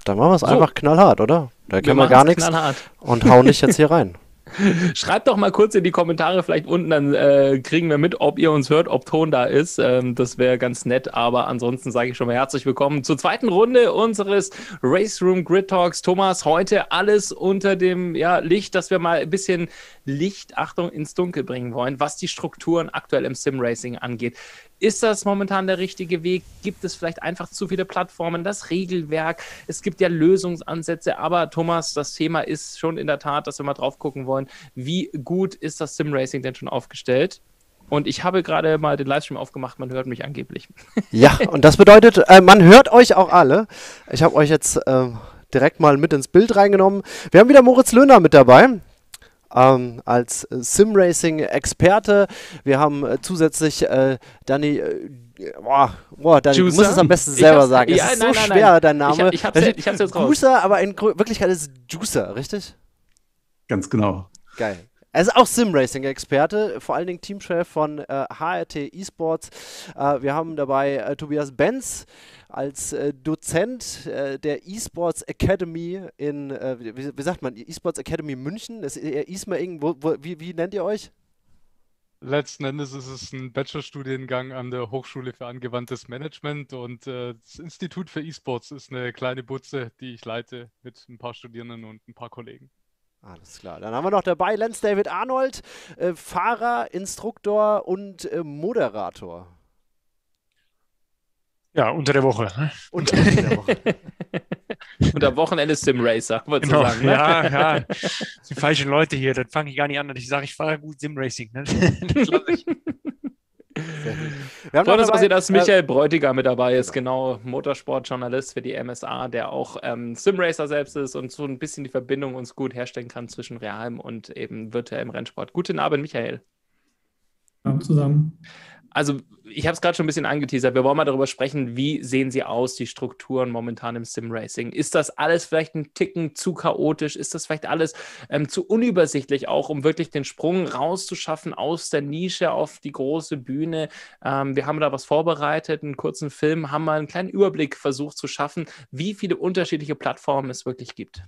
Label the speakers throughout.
Speaker 1: Dann machen wir es einfach knallhart, oder? Da kennen wir gar nichts und hauen dich jetzt hier rein.
Speaker 2: Schreibt doch mal kurz in die Kommentare vielleicht unten, dann kriegen wir mit, ob ihr uns hört, ob Ton da ist. Das wäre ganz nett, aber ansonsten sage ich schon mal herzlich willkommen zur zweiten Runde unseres Race Room Grid Talks. Thomas, heute alles unter dem Licht, dass wir mal ein bisschen Licht, Achtung, ins Dunkel bringen wollen, was die Strukturen aktuell im Sim-Racing angeht. Ist das momentan der richtige Weg? Gibt es vielleicht einfach zu viele Plattformen, das Regelwerk? Es gibt ja Lösungsansätze, aber Thomas, das Thema ist schon in der Tat, dass wir mal drauf gucken wollen, wie gut ist das Sim-Racing denn schon aufgestellt? Und ich habe gerade mal den Livestream aufgemacht, man hört mich angeblich.
Speaker 1: Ja, und das bedeutet, man hört euch auch alle. Ich habe euch jetzt direkt mal mit ins Bild reingenommen. Wir haben wieder Moritz Löhner mit dabei. Als Sim-Racing-Experte. Wir haben zusätzlich Danny, Danny, du musst es am besten selber sagen. Es ist so schwer, dein Name.
Speaker 2: Ich hab's jetzt raus.
Speaker 1: Juicer, aber in Wirklichkeit ist es Juicer, richtig?
Speaker 3: Ganz genau.
Speaker 1: Geil. Er ist auch Sim-Racing-Experte, vor allen Dingen Teamchef von HRT Esports. Wir haben dabei Tobias Benz als Dozent der Esports Academy in, wie sagt man, Esports Academy München. Ist eSMA irgendwo, wie nennt ihr euch?
Speaker 4: Letzten Endes ist es ein Bachelorstudiengang an der Hochschule für angewandtes Management und das Institut für Esports ist eine kleine Butze, die ich leite mit ein paar Studierenden und ein paar Kollegen.
Speaker 1: Alles klar. Dann haben wir noch dabei Lance David Arnold, Fahrer, Instruktor und Moderator.
Speaker 5: Ja, unter der Woche. Ne?
Speaker 1: Unter der Woche.
Speaker 2: Unter Wochenende Sim-Racer, wolltest du sagen, ne?
Speaker 5: Ja. Das sind falsche Leute hier. Das fange ich gar nicht an, dass ich sage, ich fahre gut Sim-Racing. Ne? Das lasse ich.
Speaker 2: Wir haben noch dabei, dass Michael Bräutiger mit dabei ist, genau, Motorsportjournalist für die MSA, der auch Sim-Racer selbst ist und so ein bisschen die Verbindung uns gut herstellen kann zwischen realem und eben virtuellem Rennsport. Guten Abend, Michael.
Speaker 6: Ja, zusammen.
Speaker 2: Also, ich habe es gerade schon ein bisschen angeteasert. Wir wollen mal darüber sprechen, wie sehen sie aus, die Strukturen momentan im Sim-Racing? Ist das alles vielleicht ein Ticken zu chaotisch? Ist das vielleicht alles zu unübersichtlich, auch um wirklich den Sprung rauszuschaffen aus der Nische auf die große Bühne? Wir haben da was vorbereitet, einen kurzen Film, haben mal einen kleinen Überblick versucht zu schaffen, wie viele unterschiedliche Plattformen es wirklich gibt.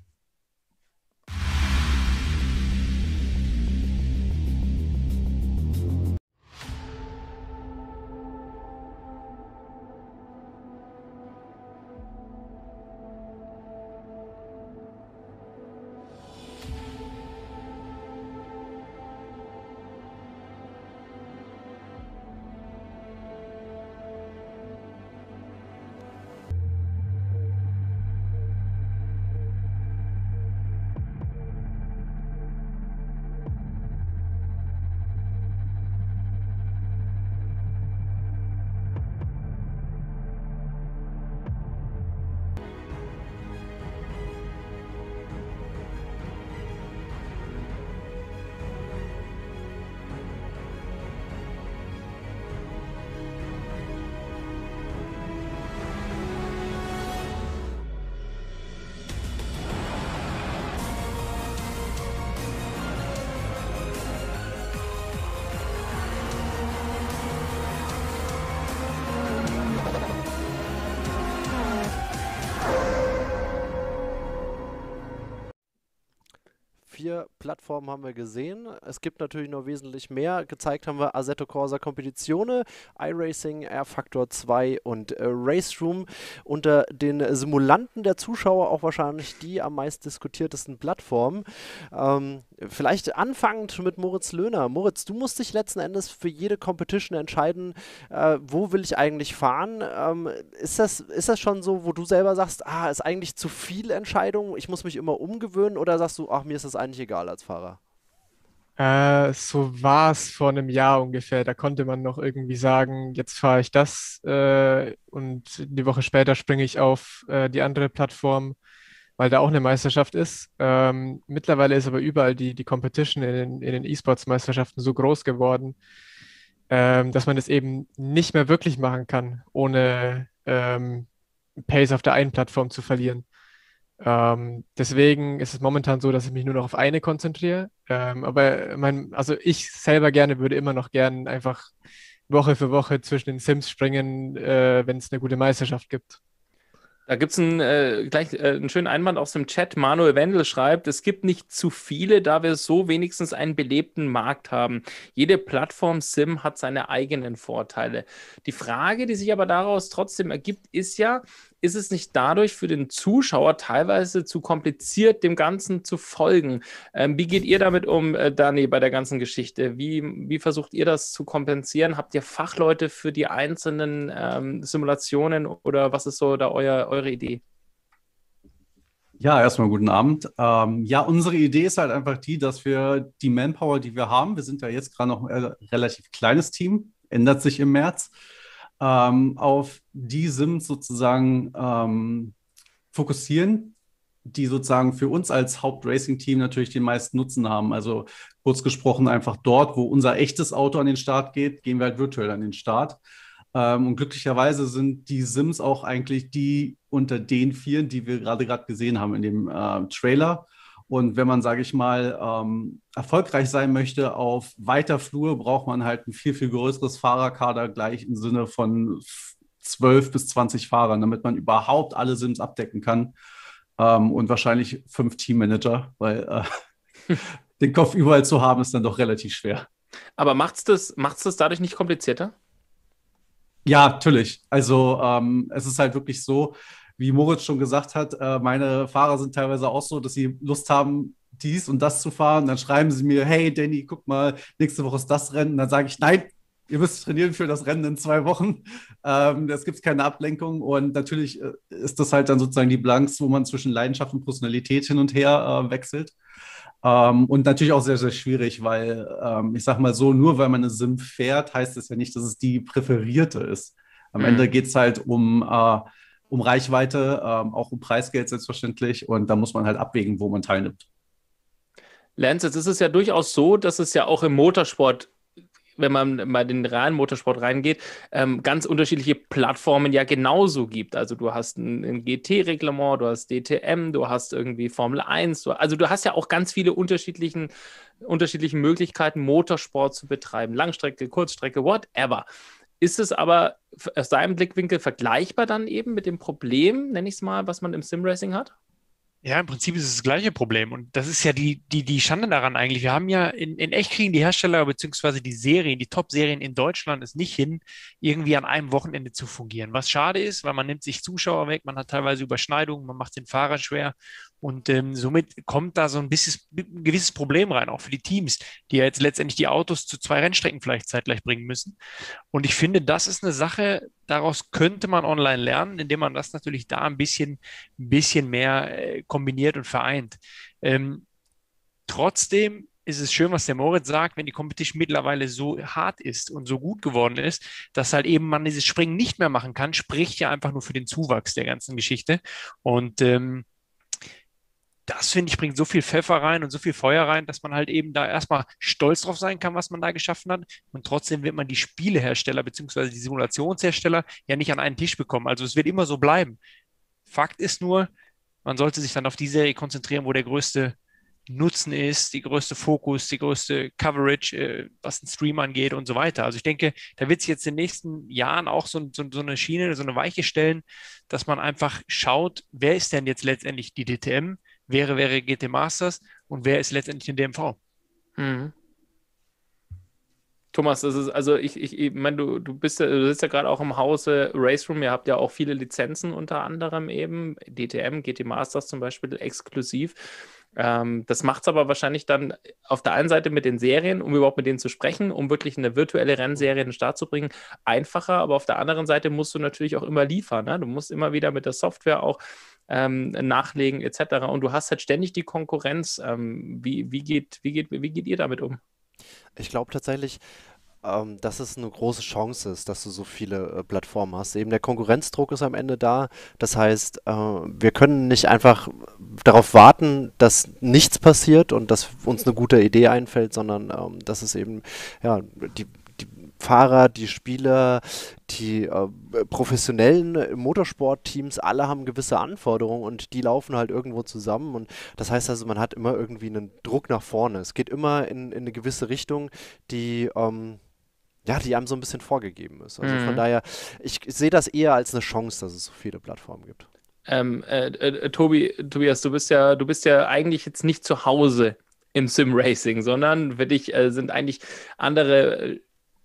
Speaker 1: Plattformen haben wir gesehen. Es gibt natürlich noch wesentlich mehr. Gezeigt haben wir Assetto Corsa Competizione, iRacing, R-Factor 2 und Race Room. Unter den Simulanten der Zuschauer auch wahrscheinlich die am meist diskutiertesten Plattformen. Vielleicht anfangend mit Moritz Löhner. Moritz, du musst dich letzten Endes für jede Competition entscheiden, wo will ich eigentlich fahren? Ist das schon so, wo du selber sagst, ist eigentlich zu viel Entscheidung, ich muss mich immer umgewöhnen, oder sagst du, mir ist das eigentlich egal als Fahrer?
Speaker 4: So war es vor einem Jahr ungefähr. Da konnte man noch irgendwie sagen, jetzt fahre ich das und die Woche später springe ich auf die andere Plattform, weil da auch eine Meisterschaft ist. Mittlerweile ist aber überall die Competition in den E-Sports-Meisterschaften so groß geworden, dass man das eben nicht mehr wirklich machen kann, ohne Pace auf der einen Plattform zu verlieren. Deswegen ist es momentan so, dass ich mich nur noch auf eine konzentriere. Aber ich selber würde immer noch gern einfach Woche für Woche zwischen den Sims springen, wenn es eine gute Meisterschaft gibt.
Speaker 2: Da gibt es gleich einen schönen Einwand aus dem Chat. Manuel Wendel schreibt, es gibt nicht zu viele, da wir so wenigstens einen belebten Markt haben. Jede Plattform-Sim hat seine eigenen Vorteile. Die Frage, die sich aber daraus trotzdem ergibt, ist ja, ist es nicht dadurch für den Zuschauer teilweise zu kompliziert, dem Ganzen zu folgen? Wie geht ihr damit um, Dani, bei der ganzen Geschichte? Wie versucht ihr das zu kompensieren? Habt ihr Fachleute für die einzelnen Simulationen oder was ist so da eure Idee?
Speaker 3: Ja, erstmal guten Abend. Ja, unsere Idee ist halt einfach die, dass wir die Manpower, die wir haben, wir sind ja jetzt gerade noch ein relativ kleines Team, ändert sich im März, auf die Sims sozusagen fokussieren, die sozusagen für uns als Haupt-Racing-Team natürlich den meisten Nutzen haben. Also kurz gesprochen einfach dort, wo unser echtes Auto an den Start geht, gehen wir halt virtuell an den Start. Und glücklicherweise sind die Sims auch eigentlich die unter den vielen, die wir gerade gesehen haben in dem Trailer. Und wenn man, sage ich mal, erfolgreich sein möchte auf weiter Flur, braucht man halt ein viel, viel größeres Fahrerkader, gleich im Sinne von 12 bis 20 Fahrern, damit man überhaupt alle Sims abdecken kann. Und wahrscheinlich 5 Teammanager, weil den Kopf überall zu haben, ist dann doch relativ schwer.
Speaker 2: Aber macht's das dadurch nicht komplizierter?
Speaker 3: Ja, natürlich. Also es ist halt wirklich so, wie Moritz schon gesagt hat, meine Fahrer sind teilweise auch so, dass sie Lust haben, dies und das zu fahren. Dann schreiben sie mir, hey Danny, guck mal, nächste Woche ist das Rennen. Dann sage ich, nein, ihr müsst trainieren für das Rennen in 2 Wochen. Es gibt keine Ablenkung. Und natürlich ist das halt dann sozusagen die Balance, wo man zwischen Leidenschaft und Personalität hin und her wechselt. Und natürlich auch sehr, sehr schwierig, weil ich sag mal so, nur weil man eine Sim fährt, heißt es ja nicht, dass es die präferierte ist. Am Ende geht es halt um Reichweite, auch um Preisgeld selbstverständlich. Und da muss man halt abwägen, wo man teilnimmt.
Speaker 2: Lance, jetzt ist es ja durchaus so, dass es ja auch im Motorsport, wenn man mal den reinen Motorsport reingeht, ganz unterschiedliche Plattformen ja genauso gibt. Also du hast ein GT-Reglement, du hast DTM, du hast irgendwie Formel 1, also du hast ja auch ganz viele unterschiedliche Möglichkeiten, Motorsport zu betreiben. Langstrecke, Kurzstrecke, whatever. Ist es aber aus deinem Blickwinkel vergleichbar dann eben mit dem Problem, nenne ich es mal, was man im Simracing hat?
Speaker 5: Ja, im Prinzip ist es das gleiche Problem. Und das ist ja die Schande daran eigentlich. Wir haben ja in echt kriegen die Hersteller beziehungsweise die Serien, die Top-Serien in Deutschland es nicht hin, irgendwie an einem Wochenende zu fungieren. Was schade ist, weil man nimmt sich Zuschauer weg, man hat teilweise Überschneidungen, man macht den Fahrer schwer. Und somit kommt da so ein gewisses Problem rein, auch für die Teams, die ja jetzt letztendlich die Autos zu 2 Rennstrecken vielleicht zeitgleich bringen müssen. Und ich finde, das ist eine Sache, daraus könnte man online lernen, indem man das natürlich da ein bisschen mehr kombiniert und vereint. Trotzdem ist es schön, was der Moritz sagt, wenn die Competition mittlerweile so hart ist und so gut geworden ist, dass halt eben man dieses Springen nicht mehr machen kann, spricht ja einfach nur für den Zuwachs der ganzen Geschichte. Und das, finde ich, bringt so viel Pfeffer rein und so viel Feuer rein, dass man halt eben da erstmal stolz drauf sein kann, was man da geschaffen hat. Und trotzdem wird man die Spielehersteller beziehungsweise die Simulationshersteller ja nicht an einen Tisch bekommen. Also es wird immer so bleiben. Fakt ist nur, man sollte sich dann auf die Serie konzentrieren, wo der größte Nutzen ist, die größte Fokus, die größte Coverage, was den Stream angeht und so weiter. Also ich denke, da wird sich jetzt in den nächsten Jahren auch so eine Schiene, so eine Weiche stellen, dass man einfach schaut, wer ist denn jetzt letztendlich die DTM, wer wäre GT Masters und wer ist letztendlich den DMV.
Speaker 2: Mhm. Thomas, das ist, also ich meine, du sitzt ja gerade auch im Hause Race Room, ihr habt ja auch viele Lizenzen unter anderem eben, DTM, GT Masters zum Beispiel exklusiv. Das macht es aber wahrscheinlich dann auf der einen Seite mit den Serien, um überhaupt mit denen zu sprechen, um wirklich eine virtuelle Rennserie in den Start zu bringen, einfacher, aber auf der anderen Seite musst du natürlich auch immer liefern. Ne? Du musst immer wieder mit der Software auch nachlegen etc. Und du hast halt ständig die Konkurrenz. Wie geht ihr damit um?
Speaker 1: Ich glaube tatsächlich, dass es eine große Chance ist, dass du so viele Plattformen hast. Eben der Konkurrenzdruck ist am Ende da. Das heißt, wir können nicht einfach darauf warten, dass nichts passiert und dass uns eine gute Idee einfällt, sondern dass es eben, ja, die Fahrer, die Spieler, die professionellen Motorsportteams, alle haben gewisse Anforderungen und die laufen halt irgendwo zusammen. Und das heißt also, man hat immer irgendwie einen Druck nach vorne. Es geht immer in eine gewisse Richtung, die einem so ein bisschen vorgegeben ist. Also von daher, ich sehe das eher als eine Chance, dass es so viele Plattformen gibt.
Speaker 2: Tobias, du bist ja eigentlich jetzt nicht zu Hause im Sim-Racing, sondern für dich sind eigentlich andere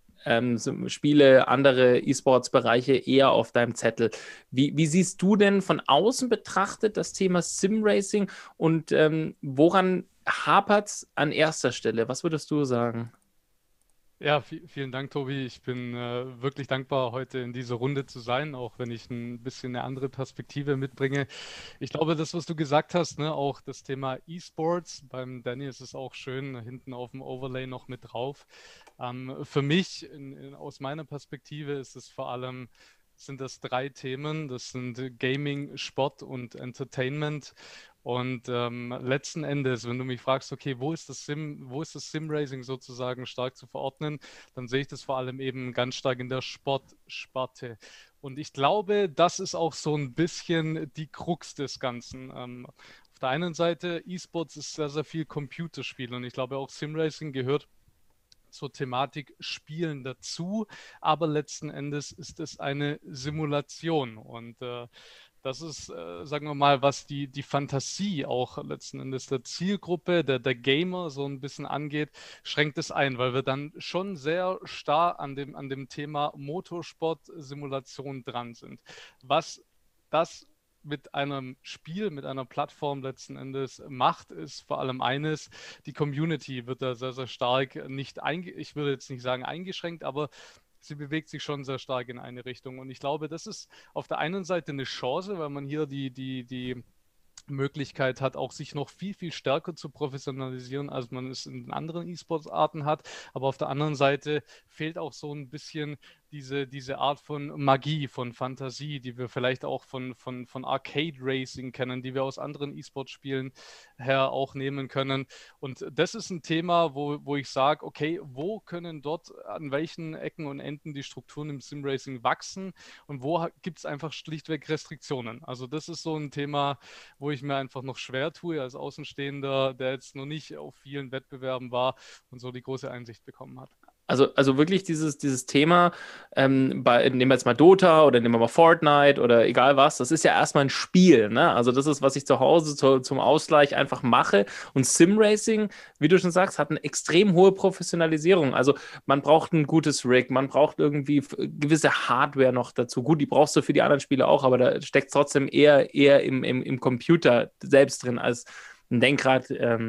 Speaker 2: Spiele, andere E-Sports-Bereiche eher auf deinem Zettel. Wie siehst du denn von außen betrachtet das Thema Sim-Racing und woran hapert es an erster Stelle? Was würdest du sagen?
Speaker 7: Ja, vielen Dank, Tobi. Ich bin wirklich dankbar, heute in dieser Runde zu sein, auch wenn ich ein bisschen eine andere Perspektive mitbringe. Ich glaube, das, was du gesagt hast, ne, auch das Thema E-Sports, beim Danny ist es auch schön, hinten auf dem Overlay noch mit drauf. Für mich, aus meiner Perspektive, ist es vor allem, sind das drei Themen. Das sind Gaming, Sport und Entertainment. Und letzten Endes, wenn du mich fragst, okay, wo ist das Sim-Racing sozusagen stark zu verordnen, dann sehe ich das vor allem eben ganz stark in der Sportsparte. Und ich glaube, das ist auch so ein bisschen die Krux des Ganzen. Auf der einen Seite, E-Sports ist sehr, sehr viel Computerspiel und ich glaube auch Sim-Racing gehört zur Thematik Spielen dazu, aber letzten Endes ist es eine Simulation und das ist, sagen wir mal, was die Fantasie auch letzten Endes der Zielgruppe, der Gamer so ein bisschen angeht, schränkt es ein, weil wir dann schon sehr starr an dem Thema Motorsport-Simulation dran sind. Was das mit einem Spiel, mit einer Plattform letzten Endes macht, ist vor allem eines: die Community wird da sehr, sehr stark ich würde jetzt nicht sagen eingeschränkt, aber sie bewegt sich schon sehr stark in eine Richtung. Und ich glaube, das ist auf der einen Seite eine Chance, weil man hier die Möglichkeit hat, auch sich noch viel, viel stärker zu professionalisieren, als man es in den anderen E-Sports-Arten hat. Aber auf der anderen Seite fehlt auch so ein bisschen diese Art von Magie, von Fantasie, die wir vielleicht auch von Arcade Racing kennen, die wir aus anderen E-Sport-Spielen her auch nehmen können. Und das ist ein Thema, wo ich sage, okay, wo können dort an welchen Ecken und Enden die Strukturen im Sim-Racing wachsen und wo gibt es einfach schlichtweg Restriktionen? Also das ist so ein Thema, wo ich mir einfach noch schwer tue als Außenstehender, der jetzt noch nicht auf vielen Wettbewerben war und so die große Einsicht bekommen hat.
Speaker 2: Also wirklich dieses Thema, nehmen wir jetzt mal Dota oder nehmen wir mal Fortnite oder egal was, das ist ja erstmal ein Spiel, ne? Also das ist, was ich zu Hause zum Ausgleich einfach mache. Und Sim-Racing, wie du schon sagst, hat eine extrem hohe Professionalisierung. Also man braucht ein gutes Rig, man braucht irgendwie gewisse Hardware noch dazu. Gut, die brauchst du für die anderen Spiele auch, aber da steckt trotzdem eher im Computer selbst drin als ein Lenkrad,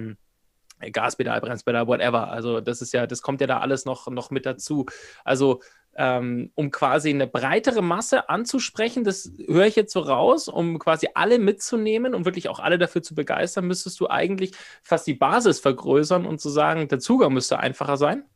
Speaker 2: Gaspedal, Bremspedal, whatever. Also das kommt ja da alles noch mit dazu. Also um quasi eine breitere Masse anzusprechen, das höre ich jetzt so raus, um quasi alle mitzunehmen und wirklich auch alle dafür zu begeistern, müsstest du eigentlich fast die Basis vergrößern und zu sagen, der Zugang müsste einfacher sein.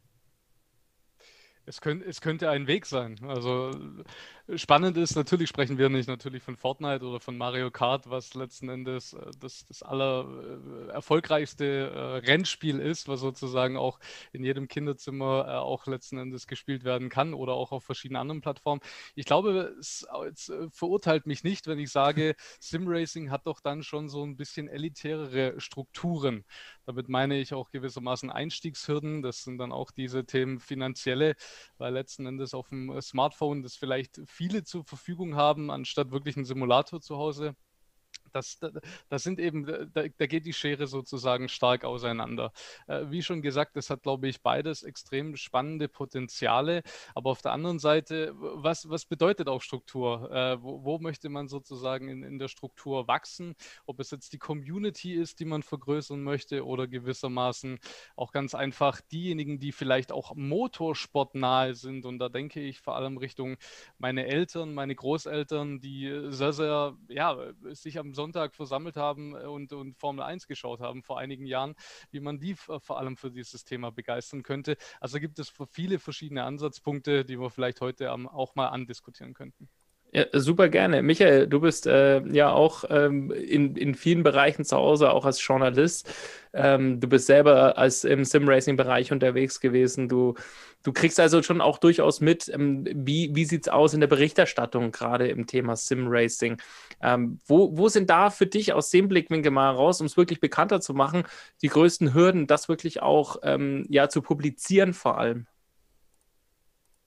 Speaker 7: Es könnte ein Weg sein. Also spannend ist, natürlich sprechen wir nicht natürlich von Fortnite oder von Mario Kart, was letzten Endes das erfolgreichste Rennspiel ist, was sozusagen auch in jedem Kinderzimmer auch letzten Endes gespielt werden kann oder auch auf verschiedenen anderen Plattformen. Ich glaube, es verurteilt mich nicht, wenn ich sage, Sim-Racing hat doch dann schon so ein bisschen elitärere Strukturen. Damit meine ich auch gewissermaßen Einstiegshürden. Das sind dann auch diese Themen finanzielle, weil letzten Endes auf dem Smartphone das vielleicht viele zur Verfügung haben, anstatt wirklich einen Simulator zu Hause. Das sind eben, da geht die Schere sozusagen stark auseinander. Wie schon gesagt, das hat, glaube ich, beides extrem spannende Potenziale. Aber auf der anderen Seite, was bedeutet auch Struktur? Wo möchte man sozusagen in der Struktur wachsen? Ob es jetzt die Community ist, die man vergrößern möchte oder gewissermaßen auch ganz einfach diejenigen, die vielleicht auch motorsportnahe sind. Und da denke ich vor allem Richtung meine Eltern, meine Großeltern, die sehr, sehr, ja, sich am Sonntag versammelt haben und Formel 1 geschaut haben vor einigen Jahren, wie man die vor allem für dieses Thema begeistern könnte. Also gibt es viele verschiedene Ansatzpunkte, die wir vielleicht heute auch mal andiskutieren könnten.
Speaker 2: Ja, super gerne. Michael, du bist ja auch in vielen Bereichen zu Hause, auch als Journalist. Du bist selber im Sim-Racing-Bereich unterwegs gewesen. Du kriegst also schon auch durchaus mit, wie sieht es aus in der Berichterstattung, gerade im Thema Sim-Racing. Wo sind da für dich aus dem Blickwinkel mal raus, um es wirklich bekannter zu machen, die größten Hürden, das wirklich auch zu publizieren vor allem?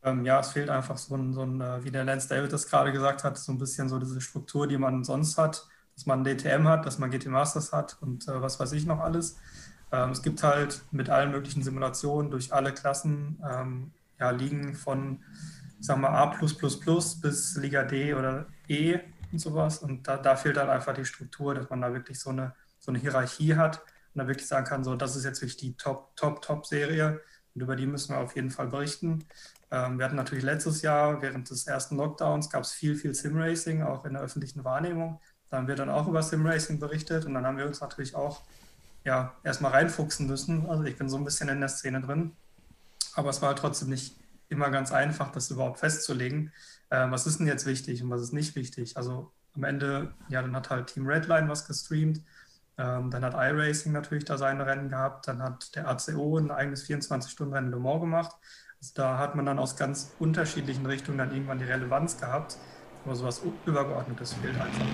Speaker 6: Ja, es fehlt einfach wie der Lance David das gerade gesagt hat, so ein bisschen so diese Struktur, die man sonst hat, dass man DTM hat, dass man GT Masters hat und was weiß ich noch alles. Es gibt halt mit allen möglichen Simulationen durch alle Klassen ja, Ligen von, ich sag mal, A+++ bis Liga D oder E und sowas. Und da fehlt halt einfach die Struktur, dass man da wirklich so eine Hierarchie hat und da wirklich sagen kann, so, das ist jetzt wirklich die Top-Serie und über die müssen wir auf jeden Fall berichten. Wir hatten natürlich letztes Jahr, während des ersten Lockdowns, gab es viel Sim-Racing, auch in der öffentlichen Wahrnehmung. Da haben wir dann auch über Sim-Racing berichtet und dann haben wir uns natürlich auch ja, erstmal reinfuchsen müssen. Also ich bin so ein bisschen in der Szene drin, aber es war halt trotzdem nicht immer ganz einfach, das überhaupt festzulegen. Was ist denn jetzt wichtig und was ist nicht wichtig? Also am Ende, ja, dann hat halt Team Redline was gestreamt, dann hat iRacing natürlich da seine Rennen gehabt, dann hat der ACO ein eigenes 24-Stunden-Rennen in Le Mans gemacht. Also da hat man dann aus ganz unterschiedlichen Richtungen dann irgendwann die Relevanz gehabt, aber sowas Übergeordnetes fehlt einfach.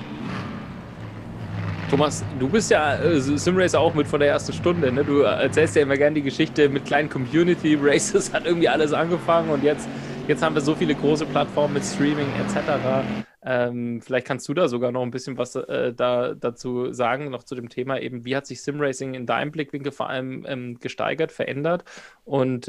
Speaker 2: Thomas, du bist ja Simracer auch mit von der ersten Stunde, ne? Du erzählst ja immer gerne die Geschichte mit kleinen Community-Races, hat irgendwie alles angefangen und jetzt haben wir so viele große Plattformen mit Streaming etc. Vielleicht kannst du da sogar noch ein bisschen was dazu sagen, noch zu dem Thema eben, wie hat sich Simracing in deinem Blickwinkel vor allem gesteigert, verändert und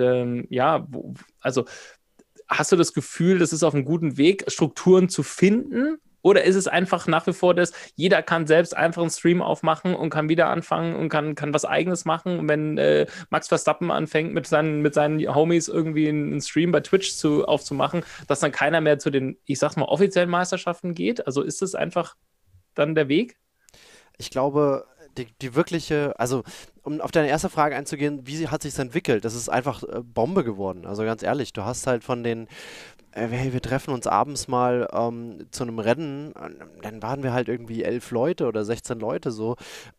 Speaker 2: also hast du das Gefühl, das ist auf einem guten Weg, Strukturen zu finden? Oder ist es einfach nach wie vor das, jeder kann selbst einfach einen Stream aufmachen und kann wieder anfangen und kann was Eigenes machen? Und wenn Max Verstappen anfängt, mit seinen Homies irgendwie einen Stream bei Twitch aufzumachen, dass dann keiner mehr zu den, ich sag's mal, offiziellen Meisterschaften geht? Also ist das einfach dann der Weg?
Speaker 1: Ich glaube, die wirkliche, also um auf deine erste Frage einzugehen, wie hat sich entwickelt? Das ist einfach Bombe geworden. Also ganz ehrlich, du hast halt von den hey, wir treffen uns abends mal zu einem Rennen, dann waren wir halt irgendwie 11 Leute oder 16 Leute so.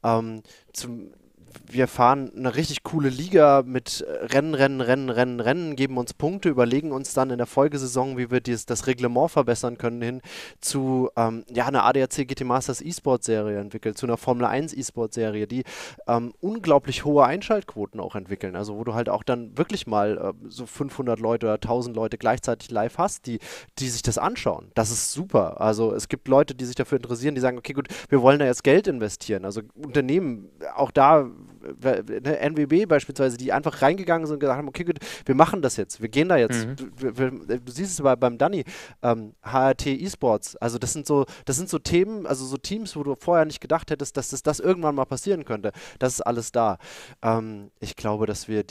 Speaker 1: Wir fahren eine richtig coole Liga mit Rennen, geben uns Punkte, überlegen uns dann in der Folgesaison, wie wir das Reglement verbessern können, hin zu einer ADAC GT Masters E-Sport-Serie entwickelt, zu einer Formel 1 E-Sport-Serie, die unglaublich hohe Einschaltquoten auch entwickeln. Also wo du halt auch dann wirklich mal so 500 Leute oder 1000 Leute gleichzeitig live hast, die sich das anschauen. Das ist super. Also es gibt Leute, die sich dafür interessieren, die sagen, okay gut, wir wollen da jetzt Geld investieren. Also Unternehmen, auch da NWB beispielsweise, die einfach reingegangen sind und gesagt haben, okay, gut, wir machen das jetzt, wir gehen da jetzt. Du siehst es beim Danny, HRT eSports, also das sind so Themen, also so Teams, wo du vorher nicht gedacht hättest, dass das irgendwann mal passieren könnte. Das ist alles da. Ich glaube, dass wir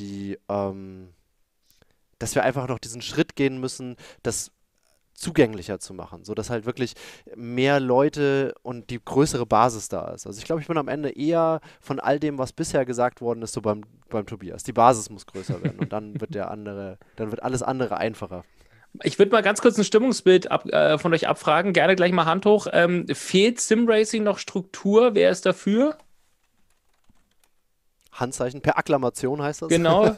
Speaker 1: einfach noch diesen Schritt gehen müssen, das zugänglicher zu machen, sodass halt wirklich mehr Leute und die größere Basis da ist. Also ich glaube, ich bin am Ende eher von all dem, was bisher gesagt worden ist, so beim Tobias. Die Basis muss größer werden und dann wird alles andere einfacher.
Speaker 2: Ich würde mal ganz kurz ein Stimmungsbild von euch abfragen. Gerne gleich mal Hand hoch. Fehlt Simracing noch Struktur? Wer ist dafür?
Speaker 1: Handzeichen, per Akklamation heißt das.
Speaker 2: Genau.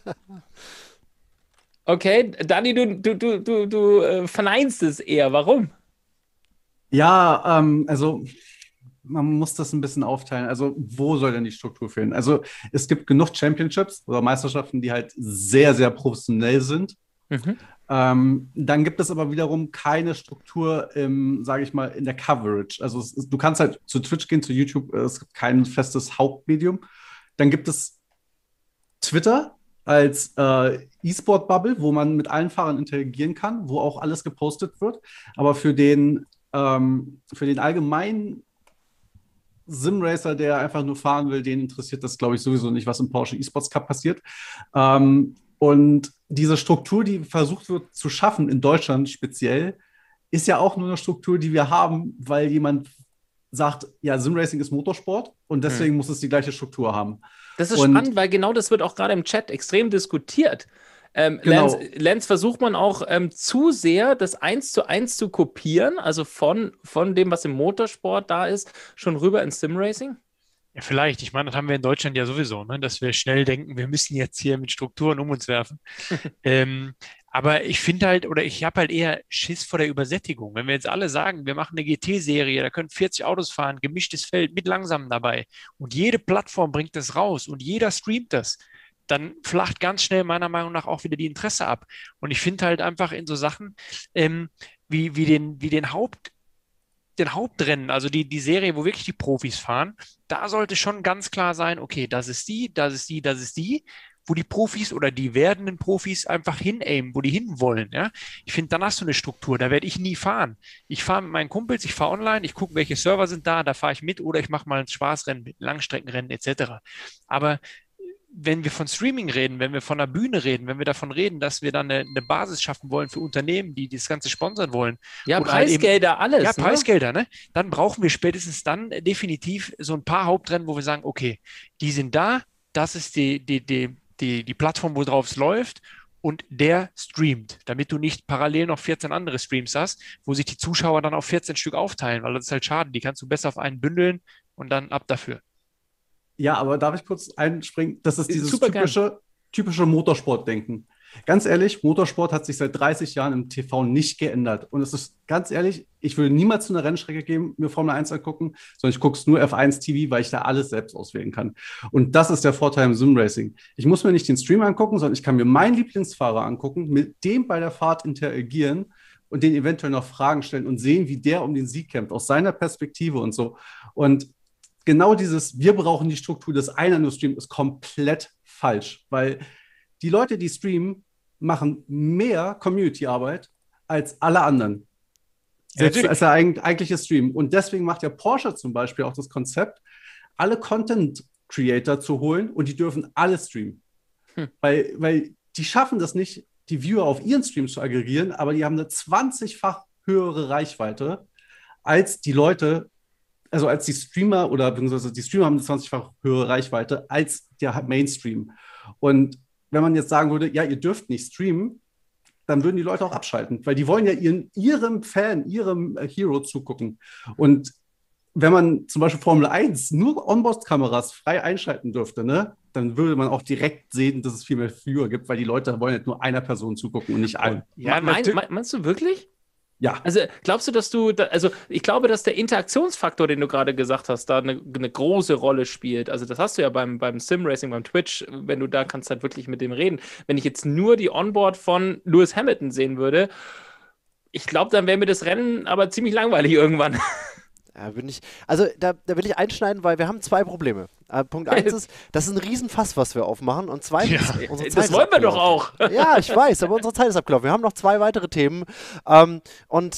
Speaker 2: Okay, Dani, du verneinst es eher. Warum?
Speaker 3: Ja, also man muss das ein bisschen aufteilen. Also wo soll denn die Struktur fehlen? Also es gibt genug Championships oder Meisterschaften, die halt sehr, sehr professionell sind. Dann gibt es aber wiederum keine Struktur, sage ich mal, in der Coverage. Also du kannst halt zu Twitch gehen, zu YouTube, es gibt kein festes Hauptmedium. Dann gibt es Twitter als E-Sport-Bubble, wo man mit allen Fahrern interagieren kann, wo auch alles gepostet wird. Aber für den allgemeinen Simracer, der einfach nur fahren will, den interessiert das, glaube ich, sowieso nicht, was im Porsche eSports Cup passiert. Und diese Struktur, die versucht wird zu schaffen, in Deutschland speziell, ist ja auch nur eine Struktur, die wir haben, weil jemand sagt, ja, Simracing ist Motorsport und deswegen muss es die gleiche Struktur haben.
Speaker 2: Das ist spannend, weil genau das wird auch gerade im Chat extrem diskutiert.
Speaker 3: Genau.
Speaker 2: Lance, versucht man auch zu sehr, das 1:1 zu kopieren, also von dem, was im Motorsport da ist, schon rüber ins Simracing?
Speaker 5: Ja, vielleicht. Ich meine, das haben wir in Deutschland ja sowieso, ne? Dass wir schnell denken, wir müssen jetzt hier mit Strukturen um uns werfen. Aber ich finde halt, oder ich habe halt eher Schiss vor der Übersättigung. Wenn wir jetzt alle sagen, wir machen eine GT-Serie, da können 40 Autos fahren, gemischtes Feld mit langsamen dabei und jede Plattform bringt das raus und jeder streamt das, dann flacht ganz schnell meiner Meinung nach auch wieder die Interesse ab. Und ich finde halt einfach in so Sachen wie den Hauptrennen, also die Serie, wo wirklich die Profis fahren, da sollte schon ganz klar sein, okay, das ist die, das ist die, das ist die, wo die Profis oder die werdenden Profis einfach hinaimen, wo die hinwollen. Ja? Ich finde, dann hast du eine Struktur, da werde ich nie fahren. Ich fahre mit meinen Kumpels, ich fahre online, ich gucke, welche Server sind da fahre ich mit oder ich mache mal ein Spaßrennen mit Langstreckenrennen etc. Aber wenn wir von Streaming reden, wenn wir von einer Bühne reden, wenn wir davon reden, dass wir dann eine Basis schaffen wollen für Unternehmen, die das Ganze sponsern wollen.
Speaker 2: Ja,
Speaker 5: oder halt
Speaker 2: Preisgelder, alles.
Speaker 5: Ja,
Speaker 2: ne?
Speaker 5: Preisgelder, ne? Dann brauchen wir spätestens dann definitiv so ein paar Hauptrennen, wo wir sagen, okay, die sind da, das ist die Plattform, worauf es läuft und der streamt, damit du nicht parallel noch 14 andere Streams hast, wo sich die Zuschauer dann auf 14 Stück aufteilen, weil das ist halt schade. Die kannst du besser auf einen bündeln und dann ab dafür.
Speaker 3: Ja, aber darf ich kurz einspringen? Das ist dieses
Speaker 2: Super gern.
Speaker 3: typische Motorsportdenken. Ganz ehrlich, Motorsport hat sich seit 30 Jahren im TV nicht geändert. Und es ist ganz ehrlich, ich würde niemals zu einer Rennstrecke gehen, mir Formel 1 angucken, sondern ich gucke es nur F1 TV, weil ich da alles selbst auswählen kann. Und das ist der Vorteil im Sim-Racing. Ich muss mir nicht den Stream angucken, sondern ich kann mir meinen Lieblingsfahrer angucken, mit dem bei der Fahrt interagieren und den eventuell noch Fragen stellen und sehen, wie der um den Sieg kämpft, aus seiner Perspektive und so. Und genau dieses, wir brauchen die Struktur, dass einer nur streamt, ist komplett falsch, weil die Leute, die streamen, machen mehr Community-Arbeit als alle anderen. Selbst als der eigentliche Stream. Und deswegen macht ja Porsche zum Beispiel auch das Konzept, alle Content-Creator zu holen und die dürfen alle streamen. Weil die schaffen das nicht, die Viewer auf ihren Stream zu aggregieren, aber die haben eine 20-fach höhere Reichweite als die Leute, also als die Streamer oder beziehungsweise die Streamer haben eine 20-fach höhere Reichweite als der Mainstream. Und wenn man jetzt sagen würde, ja, ihr dürft nicht streamen, dann würden die Leute auch abschalten, weil die wollen ja ihrem Fan, ihrem Hero zugucken. Und wenn man zum Beispiel Formel 1 nur Onboard-Kameras frei einschalten dürfte, ne, dann würde man auch direkt sehen, dass es viel mehr Viewer gibt, weil die Leute wollen halt nur einer Person zugucken und nicht allen.
Speaker 2: Ja, meinst du wirklich?
Speaker 3: Ja.
Speaker 2: Also glaubst du, dass ich glaube, dass der Interaktionsfaktor, den du gerade gesagt hast, da eine große Rolle spielt. Also das hast du ja beim Sim-Racing, beim Twitch, wenn du da kannst halt wirklich mit dem reden. Wenn ich jetzt nur die Onboard von Lewis Hamilton sehen würde, ich glaube, dann wäre mir das Rennen aber ziemlich langweilig irgendwann.
Speaker 1: Ja, da will ich einschneiden, weil wir haben zwei Probleme. Punkt 1 ist, das ist ein Riesenfass, was wir aufmachen. Und zweitens, unsere Zeit
Speaker 2: das wollen wir doch auch.
Speaker 1: Ja, ich weiß, aber unsere Zeit ist abgelaufen. Wir haben noch zwei weitere Themen. Um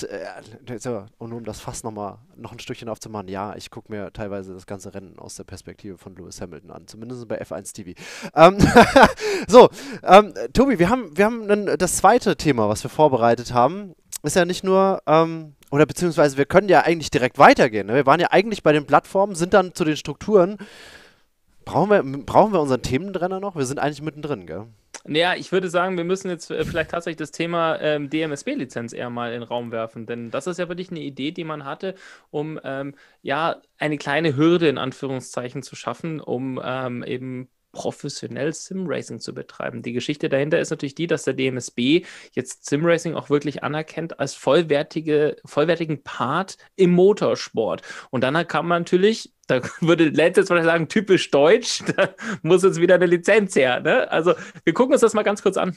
Speaker 1: das Fass noch ein Stückchen aufzumachen, ja, ich gucke mir teilweise das ganze Rennen aus der Perspektive von Lewis Hamilton an, zumindest bei F1 TV. Tobi, wir haben das zweite Thema, was wir vorbereitet haben. Ist ja nicht nur, oder beziehungsweise wir können ja eigentlich direkt weitergehen. Ne? Wir waren ja eigentlich bei den Plattformen, sind dann zu den Strukturen. Brauchen wir unseren Themenrenner noch? Wir sind eigentlich mittendrin, gell?
Speaker 2: Naja, ich würde sagen, wir müssen jetzt vielleicht tatsächlich das Thema DMSB-Lizenz eher mal in den Raum werfen, denn das ist ja wirklich eine Idee, die man hatte, um eine kleine Hürde in Anführungszeichen zu schaffen, um eben professionell Sim-Racing zu betreiben. Die Geschichte dahinter ist natürlich die, dass der DMSB jetzt Sim-Racing auch wirklich anerkennt als vollwertigen Part im Motorsport. Und dann kann man natürlich, da würde Lenz jetzt vielleicht sagen, typisch deutsch, da muss jetzt wieder eine Lizenz her. Ne? Also wir gucken uns das mal ganz kurz an.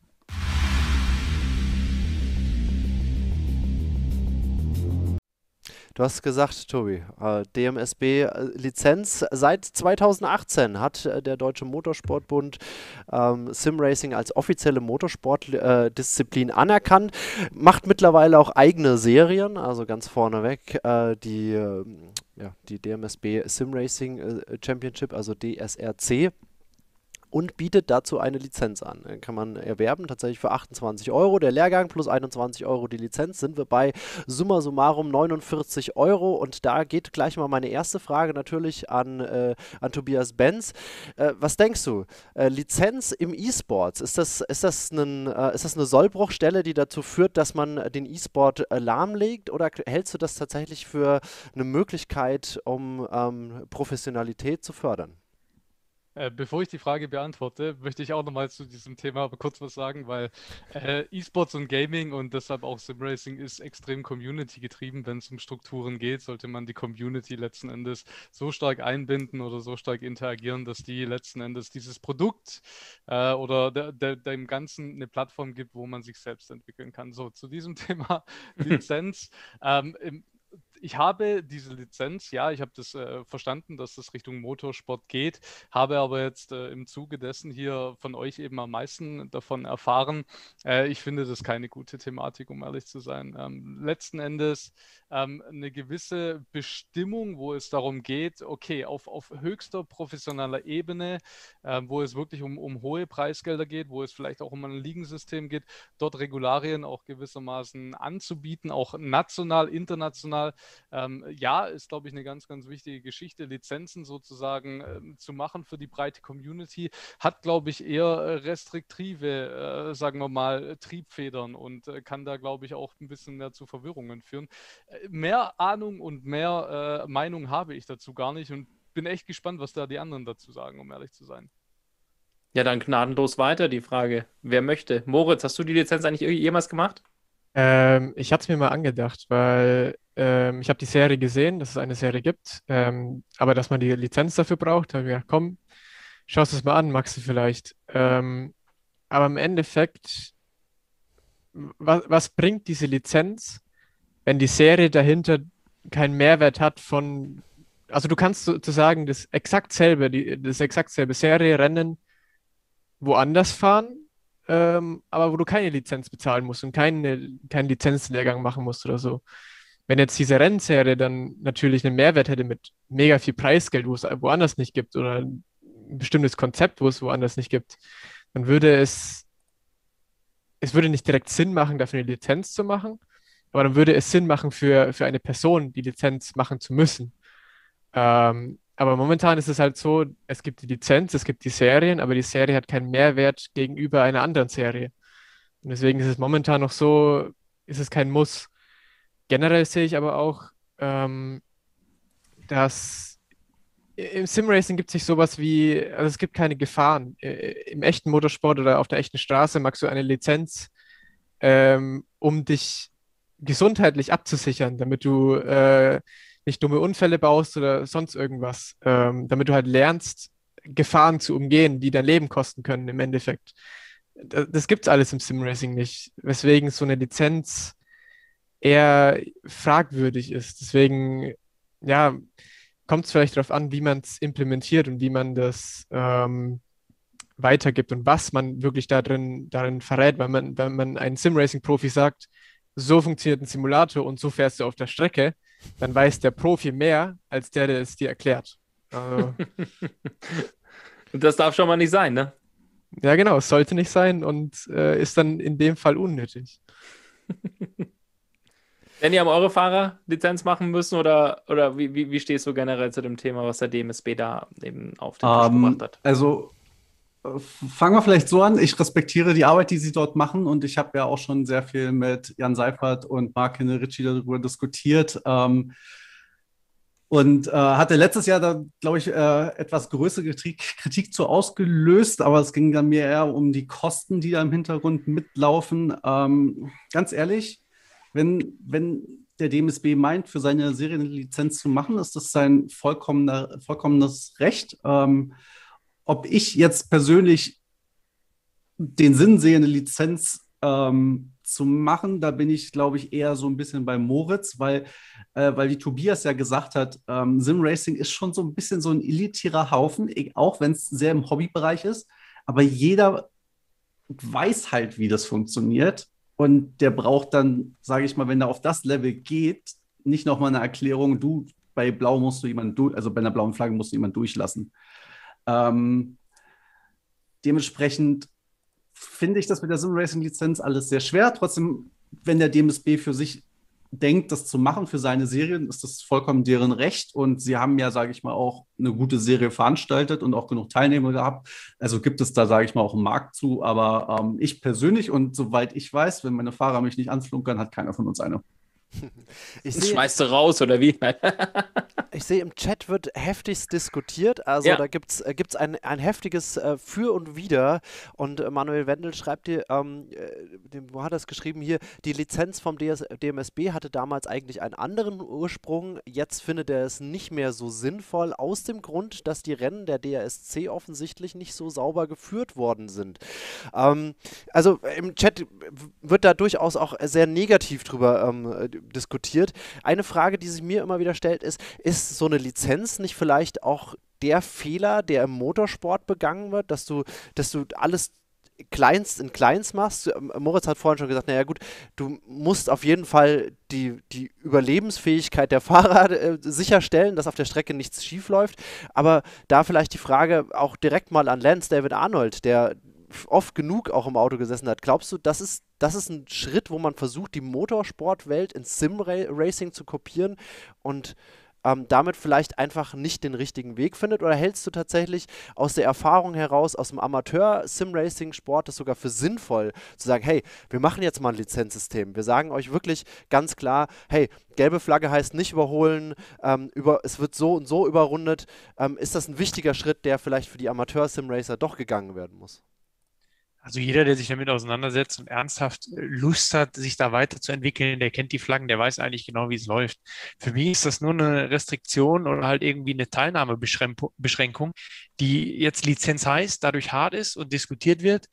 Speaker 1: Du hast gesagt, Tobi, DMSB-Lizenz. Seit 2018 hat der Deutsche Motorsportbund Sim-Racing als offizielle Motorsportdisziplin anerkannt, macht mittlerweile auch eigene Serien, also ganz vorneweg die DMSB Sim-Racing Championship, also DSRC. Und bietet dazu eine Lizenz an. Kann man erwerben, tatsächlich für 28 €. Der Lehrgang plus 21 € die Lizenz, sind wir bei summa summarum 49 €. Und da geht gleich mal meine erste Frage natürlich an Tobias Benz. Was denkst du? Lizenz im E-Sports, ist das eine Sollbruchstelle, die dazu führt, dass man den E-Sport lahmlegt? Oder hältst du das tatsächlich für eine Möglichkeit, um Professionalität zu fördern?
Speaker 7: Bevor ich die Frage beantworte, möchte ich auch nochmal zu diesem Thema kurz was sagen, weil E-Sports und Gaming und deshalb auch Simracing ist extrem Community getrieben. Wenn es um Strukturen geht, sollte man die Community letzten Endes so stark einbinden oder so stark interagieren, dass die letzten Endes dieses Produkt oder dem Ganzen eine Plattform gibt, wo man sich selbst entwickeln kann. So, zu diesem Thema Lizenz. Ich habe diese Lizenz, ja, ich habe das verstanden, dass das Richtung Motorsport geht, habe aber jetzt im Zuge dessen hier von euch eben am meisten davon erfahren. Ich finde das keine gute Thematik, um ehrlich zu sein. Letzten Endes eine gewisse Bestimmung, wo es darum geht, okay, auf höchster professioneller Ebene, wo es wirklich um hohe Preisgelder geht, wo es vielleicht auch um ein Ligensystem geht, dort Regularien auch gewissermaßen anzubieten, auch national, international. Ja, ist, glaube ich, eine ganz, ganz wichtige Geschichte. Lizenzen sozusagen zu machen für die breite Community hat, glaube ich, eher restriktive, sagen wir mal, Triebfedern und kann da, glaube ich, auch ein bisschen mehr zu Verwirrungen führen. Mehr Ahnung und mehr Meinung habe ich dazu gar nicht und bin echt gespannt, was da die anderen dazu sagen, um ehrlich zu sein.
Speaker 2: Ja, dann gnadenlos weiter die Frage. Wer möchte? Moritz, hast du die Lizenz eigentlich jemals gemacht?
Speaker 4: Ich hatte es mir mal angedacht, weil ich habe die Serie gesehen, dass es eine Serie gibt, aber dass man die Lizenz dafür braucht, habe ich mir gedacht, komm, schaust es mal an, magst du vielleicht. Aber im Endeffekt, was bringt diese Lizenz, wenn die Serie dahinter keinen Mehrwert hat von, also du kannst sozusagen das exakt selbe Serie, Rennen woanders fahren, aber wo du keine Lizenz bezahlen musst und keinen Lizenzlehrgang machen musst oder so. Wenn jetzt diese Rennserie dann natürlich einen Mehrwert hätte mit mega viel Preisgeld, wo es woanders nicht gibt, oder ein bestimmtes Konzept, wo es woanders nicht gibt, dann würde es würde nicht direkt Sinn machen, dafür eine Lizenz zu machen, aber dann würde es Sinn machen für eine Person, die Lizenz machen zu müssen. Aber momentan ist es halt so, es gibt die Lizenz, es gibt die Serien, aber die Serie hat keinen Mehrwert gegenüber einer anderen Serie. Und deswegen ist es momentan noch so, ist es kein Muss. Generell sehe ich aber auch, dass im Simracing gibt es nicht sowas wie, also es gibt keine Gefahren. Im echten Motorsport oder auf der echten Straße magst du eine Lizenz, um dich gesundheitlich abzusichern, damit du nicht dumme Unfälle baust oder sonst irgendwas, damit du halt lernst, Gefahren zu umgehen, die dein Leben kosten können im Endeffekt. Das gibt es alles im Simracing nicht, weswegen so eine Lizenz eher fragwürdig ist. Deswegen, ja, kommt es vielleicht darauf an, wie man es implementiert und wie man das weitergibt und was man wirklich darin verrät. Weil wenn man einem Simracing-Profi sagt, so funktioniert ein Simulator und so fährst du auf der Strecke, dann weiß der Profi mehr, als der es dir erklärt. Also,
Speaker 2: Und das darf schon mal nicht sein, ne?
Speaker 4: ja, genau, es sollte nicht sein und ist dann in dem Fall unnötig.
Speaker 2: Wenn ihr eure Fahrer Lizenz machen müssen oder wie stehst du generell zu dem Thema, was der DMSB da eben auf den Tisch gebracht hat?
Speaker 3: Also fangen wir vielleicht so an. Ich respektiere die Arbeit, die sie dort machen, und ich habe ja auch schon sehr viel mit Jan Seifert und Marc Hinrici darüber diskutiert. Und hatte letztes Jahr da, glaube ich, etwas größere Kritik zu ausgelöst, aber es ging dann mir eher um die Kosten, die da im Hintergrund mitlaufen. Ganz ehrlich, wenn der DMSB meint, für seine Serie eine Lizenz zu machen, ist das sein vollkommenes Recht. Ob ich jetzt persönlich den Sinn sehe, eine Lizenz zu machen, da bin ich, glaube ich, eher so ein bisschen bei Moritz, weil wie Tobias ja gesagt hat, Simracing ist schon so ein bisschen so ein elitärer Haufen, auch wenn es sehr im Hobbybereich ist, aber jeder weiß halt, wie das funktioniert, und der braucht dann, sage ich mal, wenn er auf das Level geht, nicht nochmal eine Erklärung, du, bei Blau musst du jemanden also bei einer blauen Flagge musst du jemanden durchlassen. Dementsprechend finde ich das mit der Simracing-Lizenz alles sehr schwer. Trotzdem, wenn der DMSB für sich denkt, das zu machen für seine Serien, ist das vollkommen deren Recht. Und sie haben ja, sage ich mal, auch eine gute Serie veranstaltet und auch genug Teilnehmer gehabt. Also gibt es da, sage ich mal, auch einen Markt zu. Aber ich persönlich, und soweit ich weiß, wenn meine Fahrer mich nicht anflunkern, hat keiner von uns eine.
Speaker 1: Ich
Speaker 2: Das
Speaker 1: sehe,
Speaker 2: schmeißt du raus, oder wie?
Speaker 1: ich sehe, im Chat wird heftigst diskutiert. Also
Speaker 2: Ja.
Speaker 1: da gibt's ein heftiges Für und Wider. Und Manuel Wendel schreibt dir, wo hat er es geschrieben hier, die Lizenz vom DMSB hatte damals eigentlich einen anderen Ursprung. Jetzt findet er es nicht mehr so sinnvoll, aus dem Grund, dass die Rennen der DRSC offensichtlich nicht so sauber geführt worden sind. Also im Chat wird da durchaus auch sehr negativ drüber diskutiert. Eine Frage, die sich mir immer wieder stellt, ist so eine Lizenz nicht vielleicht auch der Fehler, der im Motorsport begangen wird, dass du alles Kleinst in Kleins machst? Moritz hat vorhin schon gesagt, naja gut, du musst auf jeden Fall die Überlebensfähigkeit der Fahrer sicherstellen, dass auf der Strecke nichts schief läuft. Aber da vielleicht die Frage auch direkt mal an Lance David Arnold, der oft genug auch im Auto gesessen hat. Glaubst du, das ist ein Schritt, wo man versucht, die Motorsportwelt ins Sim-Racing zu kopieren und damit vielleicht einfach nicht den richtigen Weg findet? Oder hältst du tatsächlich aus der Erfahrung heraus, aus dem Amateur-Sim-Racing-Sport, es sogar für sinnvoll zu sagen, hey, wir machen jetzt mal ein Lizenzsystem. Wir sagen euch wirklich ganz klar, hey, gelbe Flagge heißt nicht überholen, es wird so und so überrundet. Ist das ein wichtiger Schritt, der vielleicht für die Amateur-Sim-Racer doch gegangen werden muss?
Speaker 5: Also jeder, der sich damit auseinandersetzt und ernsthaft Lust hat, sich da weiterzuentwickeln, der kennt die Flaggen, der weiß eigentlich genau, wie es läuft. Für mich ist das nur eine Restriktion oder halt irgendwie eine Teilnahmebeschränkung, die jetzt Lizenz heißt, dadurch hart ist und diskutiert wird.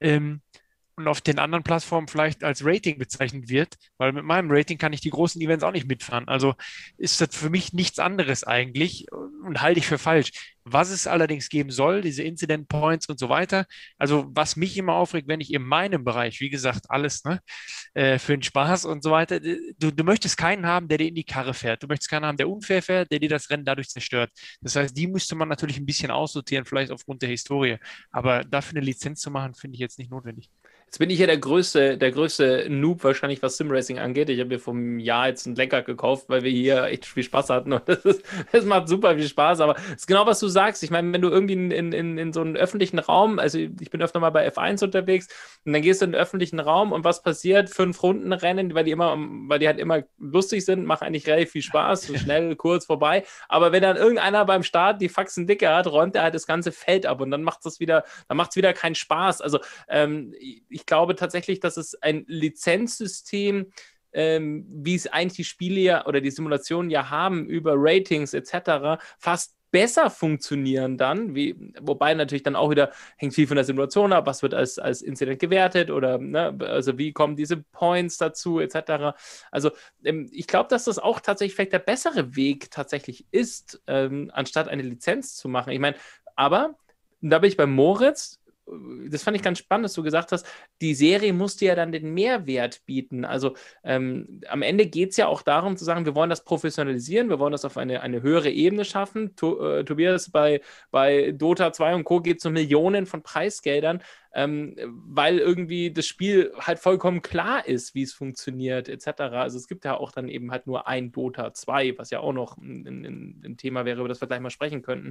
Speaker 5: Und auf den anderen Plattformen vielleicht als Rating bezeichnet wird, weil mit meinem Rating kann ich die großen Events auch nicht mitfahren. Also ist das für mich nichts anderes eigentlich und halte ich für falsch. Was es allerdings geben soll, diese Incident Points und so weiter, also was mich immer aufregt, wenn ich in meinem Bereich, wie gesagt, alles ne, für den Spaß und so weiter, du möchtest keinen haben, der dir in die Karre fährt. Du möchtest keinen haben, der unfair fährt, der dir das Rennen dadurch zerstört. Das heißt, die müsste man natürlich ein bisschen aussortieren, vielleicht aufgrund der Historie. Aber dafür eine Lizenz zu machen, finde ich jetzt nicht notwendig.
Speaker 2: Jetzt bin ich ja der größte Noob wahrscheinlich, was Simracing angeht. Ich habe mir vom Jahr jetzt einen Lenker gekauft, weil wir hier echt viel Spaß hatten. Und das macht super viel Spaß. Aber es ist genau, was du sagst. Ich meine, wenn du irgendwie in so einen öffentlichen Raum, also ich bin öfter mal bei F1 unterwegs, und dann gehst du in den öffentlichen Raum und was passiert? 5 Runden rennen, weil die halt immer lustig sind, machen eigentlich relativ viel Spaß, so schnell, kurz vorbei. Aber wenn dann irgendeiner beim Start die Faxen dicke hat, räumt er halt das ganze Feld ab und dann macht es wieder keinen Spaß. Also ich glaube tatsächlich, dass es ein Lizenzsystem, wie es eigentlich die Spiele ja oder die Simulationen ja haben, über Ratings etc., fast besser funktionieren dann, wobei natürlich dann auch wieder hängt viel von der Simulation ab, was wird als Incident gewertet oder ne, also wie kommen diese Points dazu etc. Also ich glaube, dass das auch tatsächlich vielleicht der bessere Weg tatsächlich ist, anstatt eine Lizenz zu machen. Ich meine, aber da bin ich bei Moritz. Das fand ich ganz spannend, dass du gesagt hast, die Serie musste ja dann den Mehrwert bieten. Also am Ende geht es ja auch darum zu sagen, wir wollen das professionalisieren, wir wollen das auf eine höhere Ebene schaffen. Tobias, bei Dota 2 und Co. geht es um Millionen von Preisgeldern, weil irgendwie das Spiel halt vollkommen klar ist, wie es funktioniert, etc. Also es gibt ja auch dann eben halt nur ein Dota 2, was ja auch noch ein Thema wäre, über das wir gleich mal sprechen könnten.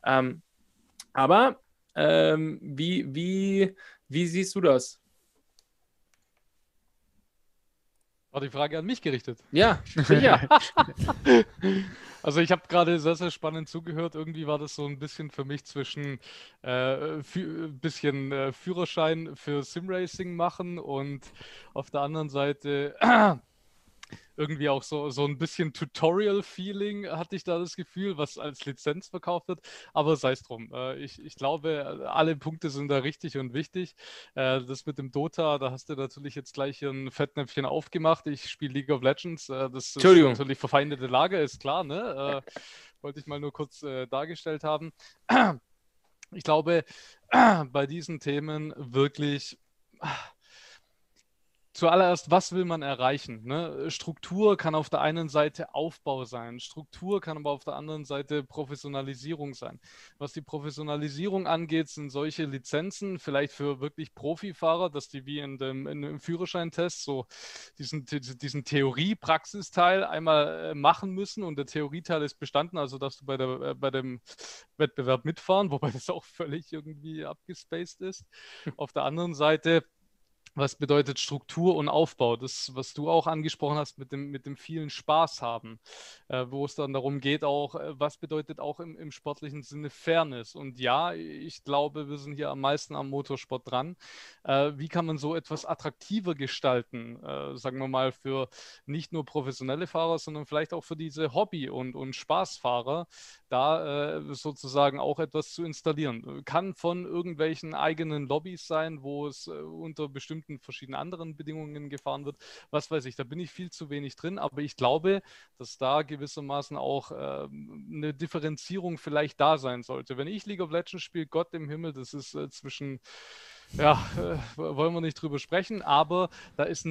Speaker 2: Aber wie siehst du das?
Speaker 7: War die Frage an mich gerichtet?
Speaker 2: Ja, sicher.
Speaker 7: Also ich habe gerade sehr, sehr spannend zugehört. Irgendwie war das so ein bisschen für mich zwischen bisschen Führerschein für Simracing machen und auf der anderen Seite irgendwie auch so ein bisschen Tutorial-Feeling hatte ich da das Gefühl, was als Lizenz verkauft wird. Aber sei es drum. Ich glaube, alle Punkte sind da richtig und wichtig. Das mit dem Dota, da hast du natürlich jetzt gleich ein Fettnäpfchen aufgemacht. Ich spiele League of Legends. Das ist natürlich verfeindete Lage, ist klar, ne? Wollte ich mal nur kurz dargestellt haben. Ich glaube, bei diesen Themen wirklich... Zuallererst, was will man erreichen? Ne? Struktur kann auf der einen Seite Aufbau sein, Struktur kann aber auf der anderen Seite Professionalisierung sein. Was die Professionalisierung angeht, sind solche Lizenzen vielleicht für wirklich Profifahrer, dass die wie in dem Führerscheintest so diesen Theorie-Praxisteil einmal machen müssen und der Theorieteil ist bestanden, also darfst du bei dem Wettbewerb mitfahren, wobei das auch völlig irgendwie abgespaced ist. Auf der anderen Seite Was bedeutet Struktur und Aufbau? Das, was du auch angesprochen hast mit dem vielen Spaß haben, wo es dann darum geht, auch, was bedeutet auch im sportlichen Sinne Fairness? Und ja, ich glaube, wir sind hier am meisten am Motorsport dran. Wie kann man so etwas attraktiver gestalten, sagen wir mal, für nicht nur professionelle Fahrer, sondern vielleicht auch für diese Hobby- und Spaßfahrer, da sozusagen auch etwas zu installieren? Kann von irgendwelchen eigenen Lobbys sein, wo es unter bestimmten verschiedenen anderen Bedingungen gefahren wird. Was weiß ich, da bin ich viel zu wenig drin, aber ich glaube, dass da gewissermaßen auch eine Differenzierung vielleicht da sein sollte. Wenn ich League of Legends spiele, Gott im Himmel, das ist zwischen, ja, wollen wir nicht drüber sprechen, aber da ist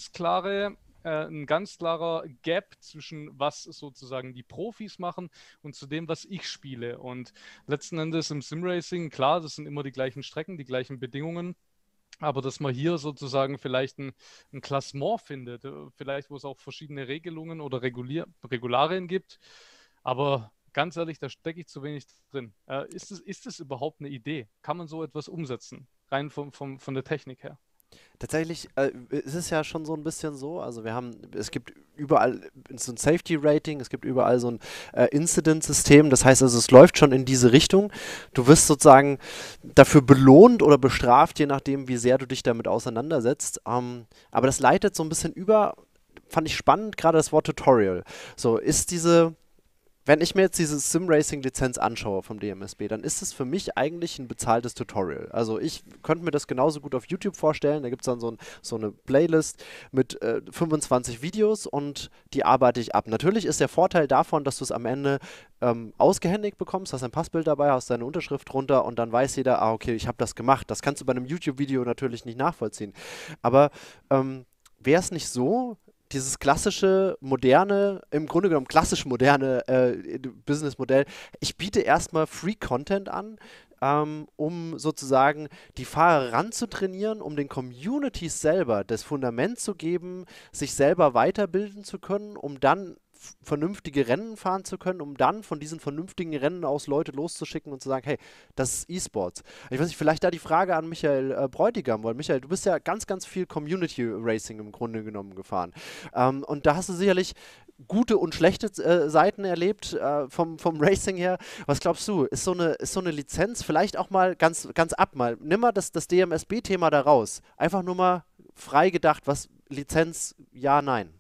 Speaker 7: ein ganz klarer Gap zwischen was sozusagen die Profis machen und zu dem, was ich spiele. Und letzten Endes im Simracing, klar, das sind immer die gleichen Strecken, die gleichen Bedingungen. Aber dass man hier sozusagen vielleicht ein Klassement findet, vielleicht wo es auch verschiedene Regelungen oder Regularien gibt. Aber ganz ehrlich, da stecke ich zu wenig drin. Ist es überhaupt eine Idee? Kann man so etwas umsetzen? Rein von der Technik her.
Speaker 1: Tatsächlich ist es ja schon so ein bisschen so, also es gibt überall so ein Safety-Rating, es gibt überall so ein Incident-System, das heißt also, es läuft schon in diese Richtung. Du wirst sozusagen dafür belohnt oder bestraft, je nachdem, wie sehr du dich damit auseinandersetzt. Aber das leitet so ein bisschen über, fand ich spannend, gerade das Wort Tutorial. So, wenn ich mir jetzt diese Sim-Racing-Lizenz anschaue vom DMSB, dann ist es für mich eigentlich ein bezahltes Tutorial. Also ich könnte mir das genauso gut auf YouTube vorstellen. Da gibt es dann so eine Playlist mit 25 Videos und die arbeite ich ab. Natürlich ist der Vorteil davon, dass du es am Ende ausgehändigt bekommst, hast ein Passbild dabei, hast deine Unterschrift drunter und dann weiß jeder, okay, ich habe das gemacht. Das kannst du bei einem YouTube-Video natürlich nicht nachvollziehen. Aber wäre es nicht so, dieses klassische, moderne, im Grunde genommen klassisch moderne Businessmodell, ich biete erstmal Free Content an, um sozusagen die Fahrer ranzutrainieren, um den Communities selber das Fundament zu geben, sich selber weiterbilden zu können, um dann vernünftige Rennen fahren zu können, um dann von diesen vernünftigen Rennen aus Leute loszuschicken und zu sagen, hey, das ist E-Sports. Ich weiß nicht, vielleicht da die Frage an Michael Bräutigam, weil Michael, du bist ja ganz, ganz viel Community Racing im Grunde genommen gefahren. Und da hast du sicherlich gute und schlechte Seiten erlebt vom Racing her. Was glaubst du, ist so eine Lizenz vielleicht auch mal ganz, ganz nimm mal das DMSB-Thema da raus. Einfach nur mal frei gedacht, was Lizenz, ja, nein.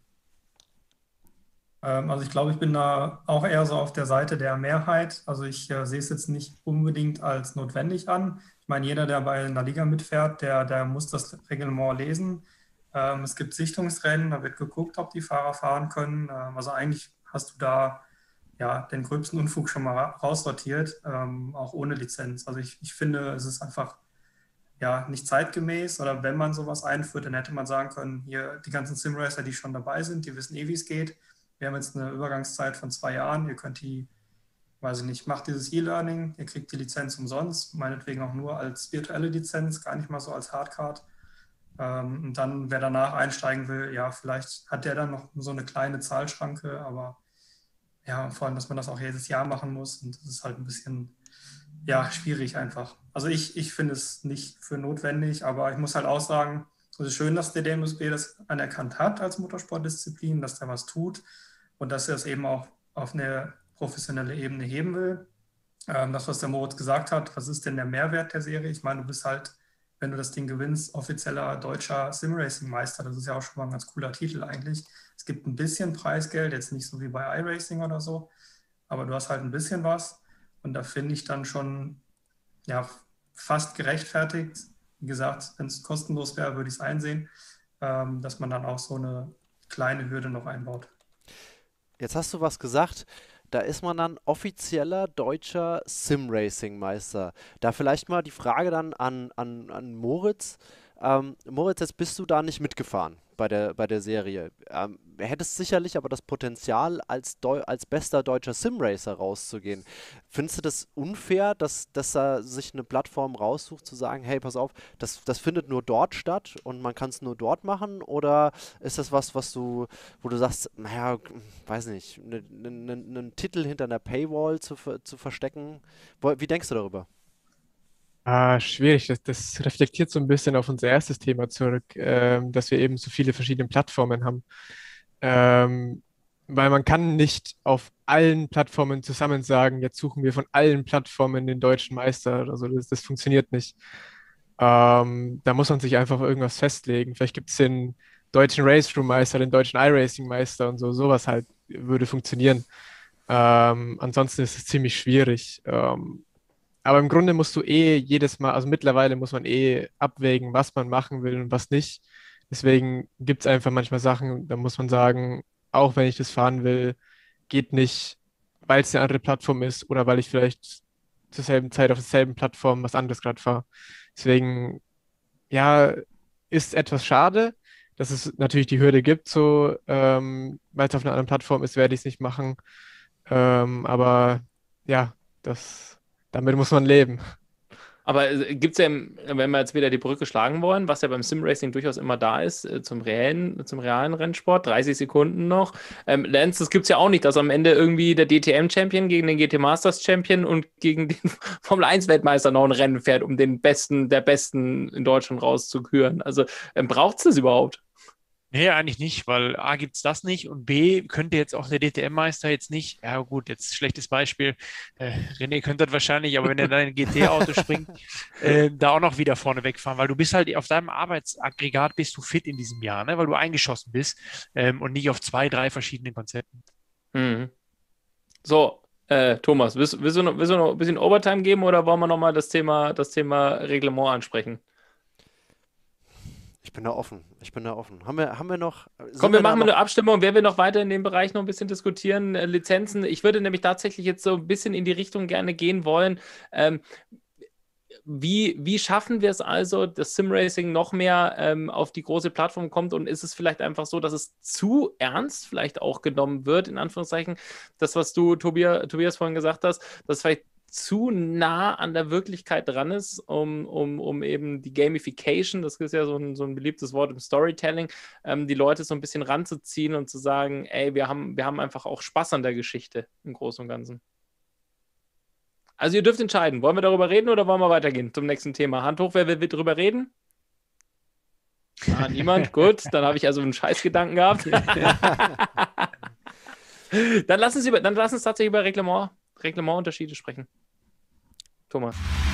Speaker 6: Also ich glaube, ich bin da auch eher so auf der Seite der Mehrheit. Also ich sehe es jetzt nicht unbedingt als notwendig an. Ich meine, jeder, der bei einer Liga mitfährt, der muss das Reglement lesen. Es gibt Sichtungsrennen, da wird geguckt, ob die Fahrer fahren können. Also eigentlich hast du da ja den gröbsten Unfug schon mal raussortiert, auch ohne Lizenz. Also ich finde, es ist einfach ja nicht zeitgemäß. Oder wenn man sowas einführt, dann hätte man sagen können, hier die ganzen Simracer, die schon dabei sind, die wissen wie es geht. Wir haben jetzt eine Übergangszeit von 2 Jahren. Ihr könnt weiß ich nicht, macht dieses E-Learning, ihr kriegt die Lizenz umsonst, meinetwegen auch nur als virtuelle Lizenz, gar nicht mal so als Hardcard. Und dann, wer danach einsteigen will, ja, vielleicht hat der dann noch so eine kleine Zahlschranke, aber ja, vor allem, dass man das auch jedes Jahr machen muss und das ist halt ein bisschen, ja, schwierig einfach. Also ich finde es nicht für notwendig, aber ich muss halt auch sagen, es ist schön, dass der DMSB das anerkannt hat als Motorsportdisziplin, dass der was tut und dass er es eben auch auf eine professionelle Ebene heben will. Das, was der Moritz gesagt hat, was ist denn der Mehrwert der Serie? Ich meine, du bist halt, wenn du das Ding gewinnst, offizieller deutscher Simracing-Meister. Das ist ja auch schon mal ein ganz cooler Titel eigentlich. Es gibt ein bisschen Preisgeld, jetzt nicht so wie bei iRacing oder so, aber du hast halt ein bisschen was und da finde ich dann schon ja, fast gerechtfertigt. Wie gesagt, wenn es kostenlos wäre, würde ich es einsehen, dass man dann auch so eine kleine Hürde noch einbaut.
Speaker 1: Jetzt hast du was gesagt, da ist man dann offizieller deutscher Sim-Racing-Meister. Da vielleicht mal die Frage dann an Moritz. Moritz, jetzt bist du da nicht mitgefahren bei der Serie. Hättest sicherlich aber das Potenzial, als bester deutscher Sim-Racer rauszugehen. Findest du das unfair, dass er sich eine Plattform raussucht, zu sagen, hey, pass auf, das findet nur dort statt und man kann es nur dort machen? Oder ist das was, wo du sagst, naja, weiß nicht, einen Titel hinter einer Paywall zu verstecken? Wie denkst du darüber?
Speaker 4: Schwierig. Das reflektiert so ein bisschen auf unser erstes Thema zurück, dass wir eben so viele verschiedene Plattformen haben. Weil man kann nicht auf allen Plattformen zusammen sagen, jetzt suchen wir von allen Plattformen den deutschen Meister oder so. Das funktioniert nicht. Da muss man sich einfach auf irgendwas festlegen. Vielleicht gibt es den deutschen Race Room Meister, den deutschen iRacing Meister und so. Sowas halt würde funktionieren. Ansonsten ist es ziemlich schwierig. Aber im Grunde musst du jedes Mal, also mittlerweile muss man abwägen, was man machen will und was nicht. Deswegen gibt es einfach manchmal Sachen, da muss man sagen, auch wenn ich das fahren will, geht nicht, weil es eine andere Plattform ist oder weil ich vielleicht zur selben Zeit auf derselben Plattform was anderes gerade fahre. Deswegen, ja, ist etwas schade, dass es natürlich die Hürde gibt, so, weil es auf einer anderen Plattform ist, werde ich es nicht machen. Aber ja, damit muss man leben.
Speaker 2: Aber gibt es ja, wenn wir jetzt wieder die Brücke schlagen wollen, was ja beim Simracing durchaus immer da ist, zum realen Rennsport, 30 Sekunden noch. Lance, das gibt es ja auch nicht, dass am Ende irgendwie der DTM-Champion gegen den GT Masters-Champion und gegen den Formel-1-Weltmeister noch ein Rennen fährt, um den Besten der Besten in Deutschland rauszuküren. Also braucht es das überhaupt?
Speaker 5: Nee, eigentlich nicht, weil A gibt es das nicht und B könnte jetzt auch der DTM-Meister jetzt nicht, ja gut, jetzt schlechtes Beispiel, René könnte das wahrscheinlich, aber wenn er dann in ein GT-Auto springt, da auch noch wieder vorne wegfahren, weil du bist halt auf deinem Arbeitsaggregat bist du fit in diesem Jahr, ne, weil du eingeschossen bist und nicht auf 2, 3 verschiedenen Konzepten.
Speaker 2: Mhm. So, Thomas, willst du noch ein bisschen Overtime geben oder wollen wir nochmal das Thema Reglement ansprechen?
Speaker 1: Ich bin da offen. Haben wir noch.
Speaker 2: Komm, wir machen mal eine Abstimmung. Wer will noch weiter in dem Bereich noch ein bisschen diskutieren? Lizenzen. Ich würde nämlich tatsächlich jetzt so ein bisschen in die Richtung gerne gehen wollen. Wie schaffen wir es also, dass Simracing noch mehr auf die große Plattform kommt? Und ist es vielleicht einfach so, dass es zu ernst vielleicht auch genommen wird, in Anführungszeichen? Das, was du, Tobias, vorhin gesagt hast, dass vielleicht zu nah an der Wirklichkeit dran ist, um eben die Gamification, das ist ja so ein beliebtes Wort im Storytelling, die Leute so ein bisschen ranzuziehen und zu sagen, ey, wir haben einfach auch Spaß an der Geschichte im Großen und Ganzen. Also ihr dürft entscheiden, wollen wir darüber reden oder wollen wir weitergehen zum nächsten Thema? Hand hoch, wer will darüber reden? Niemand? Gut, dann habe ich also einen Scheißgedanken gehabt. Dann lass uns tatsächlich über Reglementunterschiede sprechen. Thomas.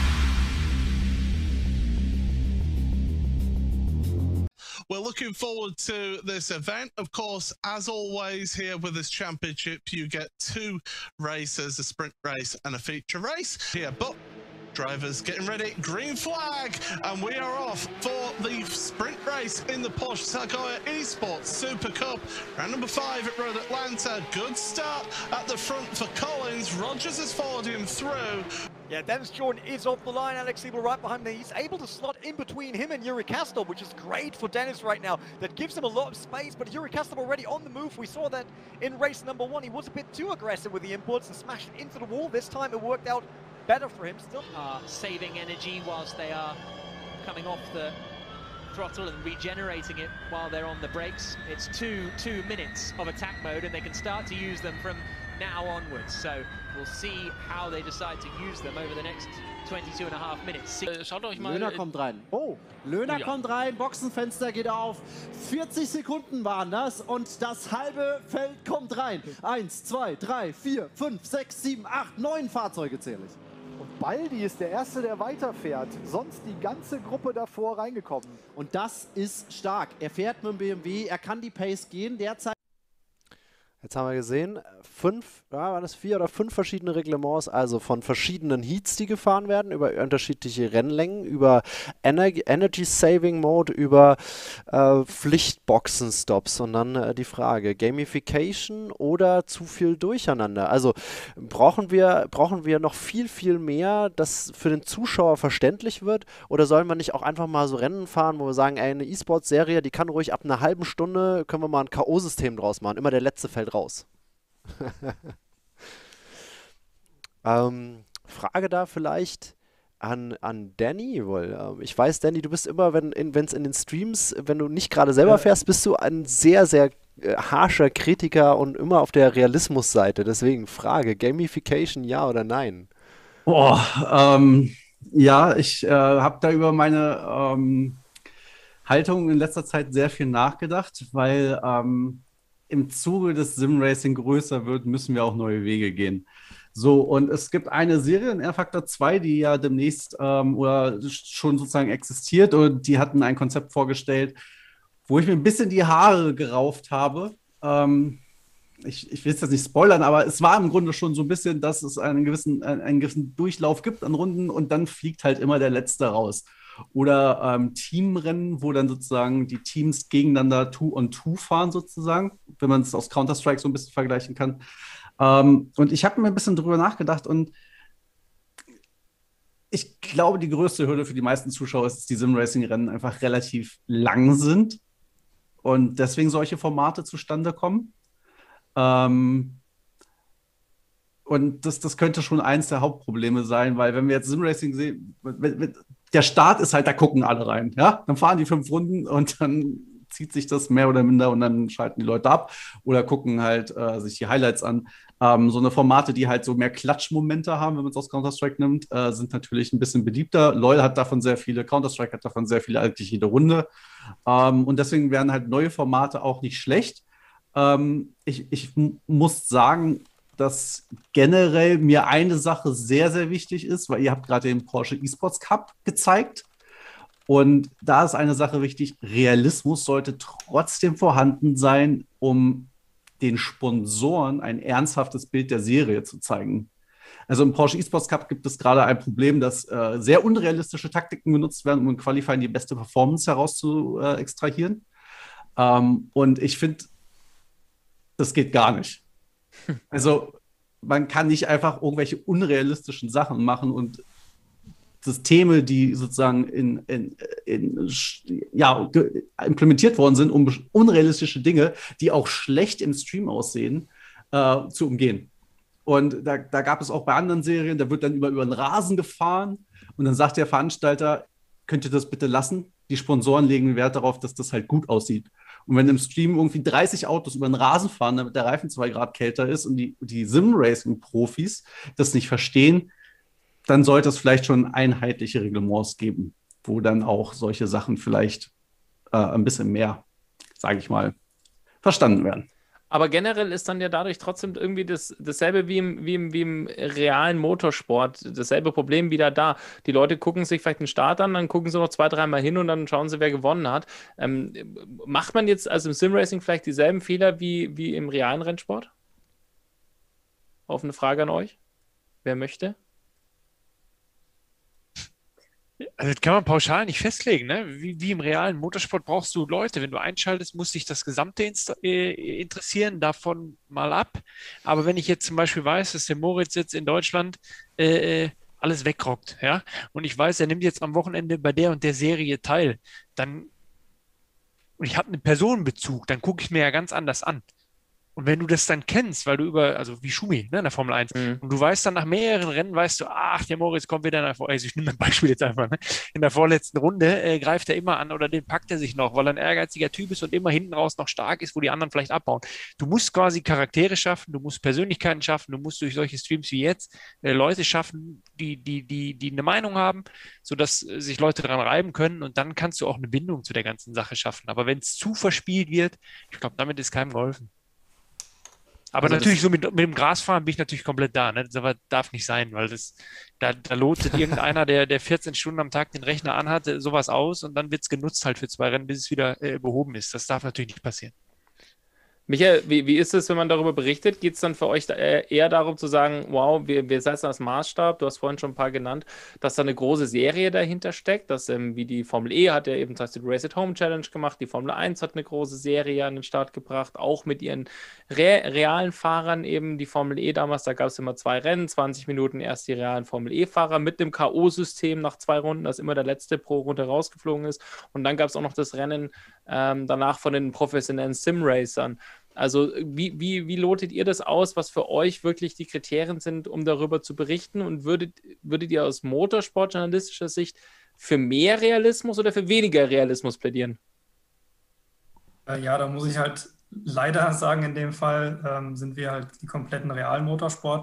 Speaker 8: We're looking forward to this event. Of course, as always, here with this championship, you get 2 races, a sprint race and a feature race. Here, but drivers getting ready, green flag, and we are off for the sprint race in the Porsche Sequoia Esports Super Cup. Round number 5 at Road Atlanta. Good start at the front for Collins. Rogers has followed him through.
Speaker 9: Yeah, Dennis Jordan is off the line. Alex Siebel right behind him. He's able to slot in between him and Yuri Kastel, which is great for Dennis right now. That gives him a lot of space, but Yuri Kastel already on the move. We saw that in race number 1. He was a bit too aggressive with the imports and smashed into the wall. This time it worked out better for him still.
Speaker 10: Saving energy whilst they are coming off the throttle and regenerating it while they're on the brakes. It's two minutes of attack mode and they can start to use them from now onwards. So we'll see how they decide to use them over the next 22,5 minutes.
Speaker 2: Schaut euch mal.
Speaker 11: Löhner kommt rein. Löhner kommt rein, Boxenfenster geht auf. 40 Sekunden waren das und das halbe Feld kommt rein. 1, 2, 3, 4, 5, 6, 7, 8, 9 Fahrzeuge zähle ich.
Speaker 12: Und Baldi ist der Erste, der weiterfährt. Sonst die ganze Gruppe davor reingekommen.
Speaker 11: Und das ist stark. Er fährt mit dem BMW, er kann die Pace gehen. Derzeit.
Speaker 1: Jetzt haben wir gesehen, 4 oder 5 verschiedene Reglements, also von verschiedenen Heats, die gefahren werden, über unterschiedliche Rennlängen, über Energy Saving Mode, über Pflichtboxen-Stops und dann die Frage, Gamification oder zu viel Durcheinander? Also brauchen wir noch viel mehr, das für den Zuschauer verständlich wird, oder sollen wir nicht auch einfach mal so Rennen fahren, wo wir sagen, ey, eine E-Sports-Serie, die kann ruhig ab einer halben Stunde, können wir mal ein K.O.-System draus machen, immer der letzte fällt raus. Frage da vielleicht an Danny, weil ich weiß, Danny, du bist immer, wenn es in den Streams, wenn du nicht gerade selber fährst, bist du ein sehr, sehr harscher Kritiker und immer auf der Realismusseite. Deswegen Frage, Gamification ja oder nein?
Speaker 3: Ja, ich habe da über meine Haltung in letzter Zeit sehr viel nachgedacht, weil im Zuge des Sim-Racing größer wird, müssen wir auch neue Wege gehen. So, und es gibt eine Serie in R-Factor 2, die ja demnächst oder schon sozusagen existiert, und die hatten ein Konzept vorgestellt, wo ich mir ein bisschen die Haare gerauft habe. Ich will es jetzt nicht spoilern, aber es war im Grunde schon so ein bisschen, dass es einen gewissen Durchlauf gibt an Runden und dann fliegt halt immer der Letzte raus. Oder Teamrennen, wo dann sozusagen die Teams gegeneinander Two-on-Two fahren, sozusagen, wenn man es aus Counter-Strike so ein bisschen vergleichen kann. Und ich habe mir ein bisschen drüber nachgedacht, und ich glaube, die größte Hürde für die meisten Zuschauer ist, dass die Sim-Racing-Rennen einfach relativ lang sind und deswegen solche Formate zustande kommen. Und das könnte schon eins der Hauptprobleme sein, weil wenn wir jetzt Simracing sehen, der Start ist halt, da gucken alle rein. Ja? Dann fahren die 5 Runden und dann zieht sich das mehr oder minder und dann schalten die Leute ab oder gucken halt sich die Highlights an. So eine Formate, die halt so mehr Klatschmomente haben, wenn man es aus Counter-Strike nimmt, sind natürlich ein bisschen beliebter. LoL hat davon sehr viele, Counter-Strike hat davon sehr viele, eigentlich jede Runde. Und deswegen wären halt neue Formate auch nicht schlecht. Ich muss sagen, dass generell mir eine Sache sehr, sehr wichtig ist, weil ihr habt gerade den Porsche eSports Cup gezeigt. Und da ist eine Sache wichtig: Realismus sollte trotzdem vorhanden sein, um den Sponsoren ein ernsthaftes Bild der Serie zu zeigen. Also im Porsche eSports Cup gibt es gerade ein Problem, dass sehr unrealistische Taktiken genutzt werden, um im Qualifying die beste Performance heraus zu extrahieren. Und ich finde, das geht gar nicht. Also man kann nicht einfach irgendwelche unrealistischen Sachen machen und Systeme, die sozusagen implementiert worden sind, um unrealistische Dinge, die auch schlecht im Stream aussehen, zu umgehen. Und da gab es auch bei anderen Serien, da wird dann über den Rasen gefahren und dann sagt der Veranstalter, könnt ihr das bitte lassen? Die Sponsoren legen Wert darauf, dass das halt gut aussieht. Und wenn im Stream irgendwie 30 Autos über den Rasen fahren, damit der Reifen 2 Grad kälter ist und die Sim-Racing-Profis das nicht verstehen, dann sollte es vielleicht schon einheitliche Reglements geben, wo dann auch solche Sachen vielleicht ein bisschen mehr, sage ich mal, verstanden werden.
Speaker 2: Aber generell ist dann ja dadurch trotzdem irgendwie dasselbe wie im realen Motorsport, dasselbe Problem wieder da. Die Leute gucken sich vielleicht den Start an, dann gucken sie noch 2-3 Mal hin und dann schauen sie, wer gewonnen hat. Macht man jetzt also im Simracing vielleicht dieselben Fehler wie im realen Rennsport? Offene Frage an euch. Wer möchte?
Speaker 5: Also das kann man pauschal nicht festlegen, ne? Wie im realen Motorsport brauchst du Leute. Wenn du einschaltest, muss dich das Gesamte interessieren, davon mal ab. Aber wenn ich jetzt zum Beispiel weiß, dass der Moritz jetzt in Deutschland alles wegrockt, ja, und ich weiß, er nimmt jetzt am Wochenende bei der und der Serie teil, und ich habe einen Personenbezug, dann gucke ich mir ja ganz anders an. Und wenn du das dann kennst, weil du also wie Schumi, ne, in der Formel 1, und du weißt dann nach mehreren Rennen, weißt du, ach, der Moritz kommt wieder also ich nehme ein Beispiel jetzt einfach, ne, in der vorletzten Runde greift er immer an oder den packt er sich noch, weil er ein ehrgeiziger Typ ist und immer hinten raus noch stark ist, wo die anderen vielleicht abbauen. Du musst quasi Charaktere schaffen, du musst Persönlichkeiten schaffen, du musst durch solche Streams wie jetzt Leute schaffen, die eine Meinung haben, sodass sich Leute daran reiben können, und dann kannst du auch eine Bindung zu der ganzen Sache schaffen. Aber wenn es zu verspielt wird, ich glaube, damit ist keinem geholfen. Aber also natürlich so mit dem Grasfahren bin ich natürlich komplett da. Ne? Das darf nicht sein, weil da lotet irgendeiner, der 14 Stunden am Tag den Rechner anhat, sowas aus, und dann wird es genutzt halt für 2 Rennen, bis es wieder behoben ist. Das darf natürlich nicht passieren.
Speaker 2: Michael, wie ist es, wenn man darüber berichtet? Geht es dann für euch eher darum zu sagen, wow, wir setzen das Maßstab, du hast vorhin schon ein paar genannt, dass da eine große Serie dahinter steckt, dass wie die Formel E hat ja eben die Race at Home Challenge gemacht, die Formel 1 hat eine große Serie an den Start gebracht, auch mit ihren realen Fahrern eben, die Formel E damals, da gab es immer 2 Rennen, 20 Minuten erst die realen Formel E-Fahrer mit dem K.O.-System nach 2 Runden, dass immer der Letzte pro Runde rausgeflogen ist, und dann gab es auch noch das Rennen danach von den professionellen Sim-Racern. Also wie lotet ihr das aus, was für euch wirklich die Kriterien sind, um darüber zu berichten? Und würdet ihr aus motorsportjournalistischer Sicht für mehr Realismus oder für weniger Realismus plädieren?
Speaker 6: Ja, da muss ich halt leider sagen, in dem Fall sind wir halt die kompletten realen Motorsportler.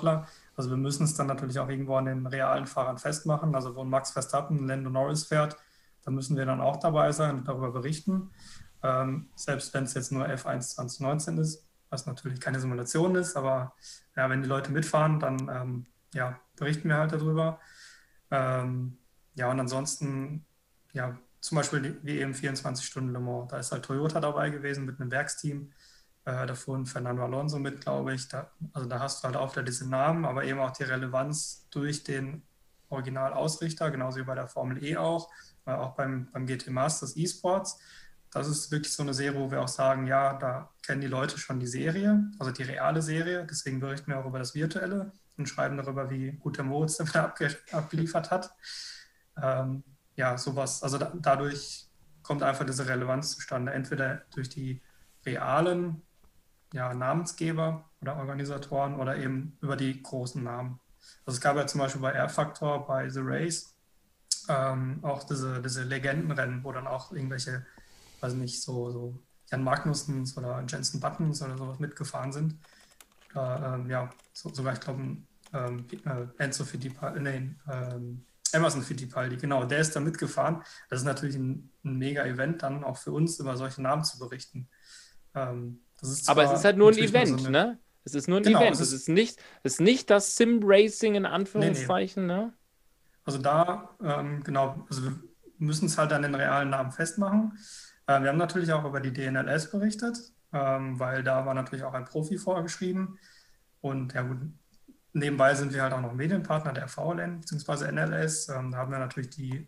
Speaker 6: Also wir müssen es dann natürlich auch irgendwo an den realen Fahrern festmachen. Also wo ein Max Verstappen, Lando Norris fährt, da müssen wir dann auch dabei sein und darüber berichten. Selbst wenn es jetzt nur F1 2019 ist, was natürlich keine Simulation ist, aber ja, wenn die Leute mitfahren, dann ja, berichten wir halt darüber. Ja, und ansonsten, ja, zum Beispiel wie eben 24 Stunden Le Mans, da ist halt Toyota dabei gewesen mit einem Werksteam. Da fuhren Fernando Alonso mit, glaube ich. Also da hast du halt auch wieder diese Namen, aber eben auch die Relevanz durch den Originalausrichter, genauso wie bei der Formel E auch beim GT Masters eSports. Das ist wirklich so eine Serie, wo wir auch sagen, ja, da kennen die Leute schon die Serie, also die reale Serie. Deswegen berichten wir auch über das Virtuelle und schreiben darüber, wie gut der Moritz damit abgeliefert hat. Ja, sowas. Also dadurch kommt einfach diese Relevanz zustande. Entweder durch die realen Namensgeber oder Organisatoren oder eben über die großen Namen. Also es gab ja zum Beispiel bei R-Factor, bei The Race auch diese Legendenrennen, wo dann auch irgendwelche, weiß nicht, so Jan Magnussens oder Jenson Buttons oder sowas mitgefahren sind. Sogar, ich glaube, Enzo Fittipaldi, Emerson Fittipaldi, genau, der ist da mitgefahren. Das ist natürlich ein Mega-Event, dann auch für uns über solche Namen zu berichten.
Speaker 2: Aber es ist halt nur ein Event, ne? Es ist nur ein Event. Es ist nicht das Sim-Racing in Anführungszeichen, ne?
Speaker 6: Also genau, also wir müssen es halt an den realen Namen festmachen. Wir haben natürlich auch über die DNLS berichtet, weil da war natürlich auch ein Profi vorgeschrieben. Und ja gut, nebenbei sind wir halt auch noch Medienpartner der VLN bzw. NLS. Da haben wir natürlich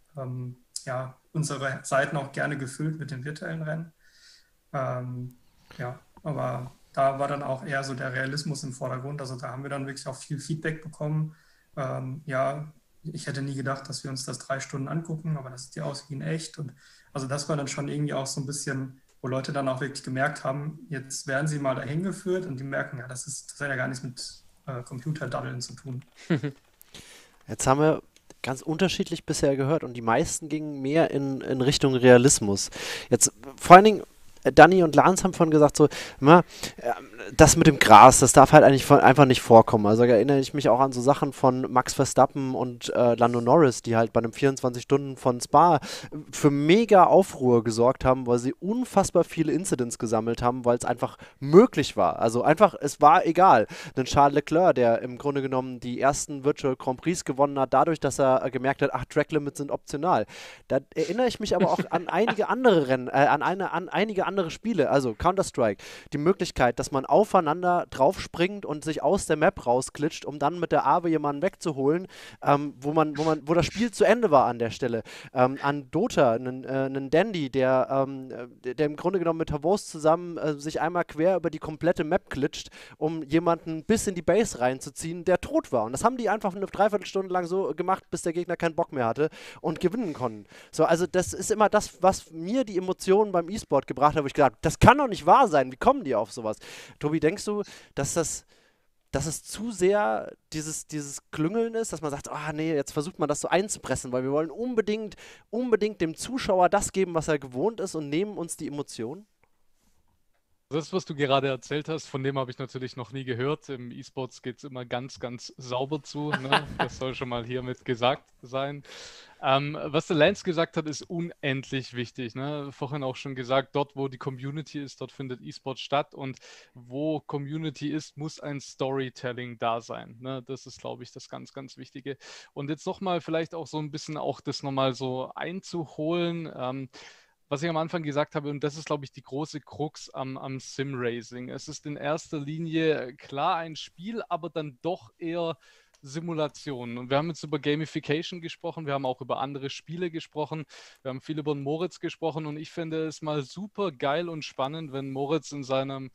Speaker 6: unsere Seiten auch gerne gefüllt mit den virtuellen Rennen. Aber da war dann auch eher so der Realismus im Vordergrund. Also da haben wir dann wirklich auch viel Feedback bekommen. Ich hätte nie gedacht, dass wir uns das 3 Stunden angucken, aber das sieht ja aus wie in echt. Und also das war dann schon irgendwie auch so ein bisschen, wo Leute dann auch wirklich gemerkt haben, jetzt werden sie mal dahin geführt und die merken, ja, das hat ja gar nichts mit Computerdaddeln zu tun.
Speaker 1: Jetzt haben wir ganz unterschiedlich bisher gehört und die meisten gingen mehr in Richtung Realismus. Jetzt vor allen Dingen Danny und Lance haben vorhin gesagt, so, das mit dem Gras, das darf halt eigentlich einfach nicht vorkommen. Also da erinnere ich mich auch an so Sachen von Max Verstappen und Lando Norris, die halt bei einem 24 Stunden von Spa für mega Aufruhr gesorgt haben, weil sie unfassbar viele Incidents gesammelt haben, weil es einfach möglich war. Also einfach, es war egal. Denn Charles Leclerc, der im Grunde genommen die ersten Virtual Grand Prix gewonnen hat, dadurch, dass er gemerkt hat, Track Limits sind optional. Da erinnere ich mich aber auch an einige andere Rennen, an einige andere Spiele, also Counter-Strike, die Möglichkeit, dass man aufeinander draufspringt und sich aus der Map rausklitscht, um dann mit der Awe jemanden wegzuholen, wo das Spiel zu Ende war an der Stelle. An Dota, einen Dandy, der im Grunde genommen mit Havos zusammen sich einmal quer über die komplette Map klitscht, um jemanden bis in die Base reinzuziehen, der tot war. Und das haben die einfach eine Dreiviertelstunde lang so gemacht, bis der Gegner keinen Bock mehr hatte und gewinnen konnten. So, also das ist immer das, was mir die Emotionen beim E-Sport gebracht hat, wo ich gedacht habe, das kann doch nicht wahr sein, wie kommen die auf sowas? Tobi, denkst du, dass es zu sehr dieses Klüngeln ist, dass man sagt, nee, jetzt versucht man das so einzupressen, weil wir wollen unbedingt dem Zuschauer das geben, was er gewohnt ist und nehmen uns die Emotionen?
Speaker 7: Das, was du gerade erzählt hast, von dem habe ich natürlich noch nie gehört. Im E-Sports geht es immer ganz, ganz sauber zu. Ne? Das soll schon mal hiermit gesagt sein. Was der Lance gesagt hat, ist unendlich wichtig. Ne? Vorhin auch schon gesagt, dort, wo die Community ist, dort findet E-Sport statt. Und wo Community ist, muss ein Storytelling da sein. Ne? Das ist, glaube ich, das ganz, ganz Wichtige. Und jetzt nochmal vielleicht auch so ein bisschen auch das nochmal so einzuholen. Was ich am Anfang gesagt habe, und das ist, glaube ich, die große Krux am Sim-Racing. Es ist in erster Linie klar ein Spiel, aber dann doch eher Simulationen. Und wir haben jetzt über Gamification gesprochen, wir haben auch über andere Spiele gesprochen, wir haben viel über Moritz gesprochen und ich finde es mal super geil und spannend, wenn Moritz in seinem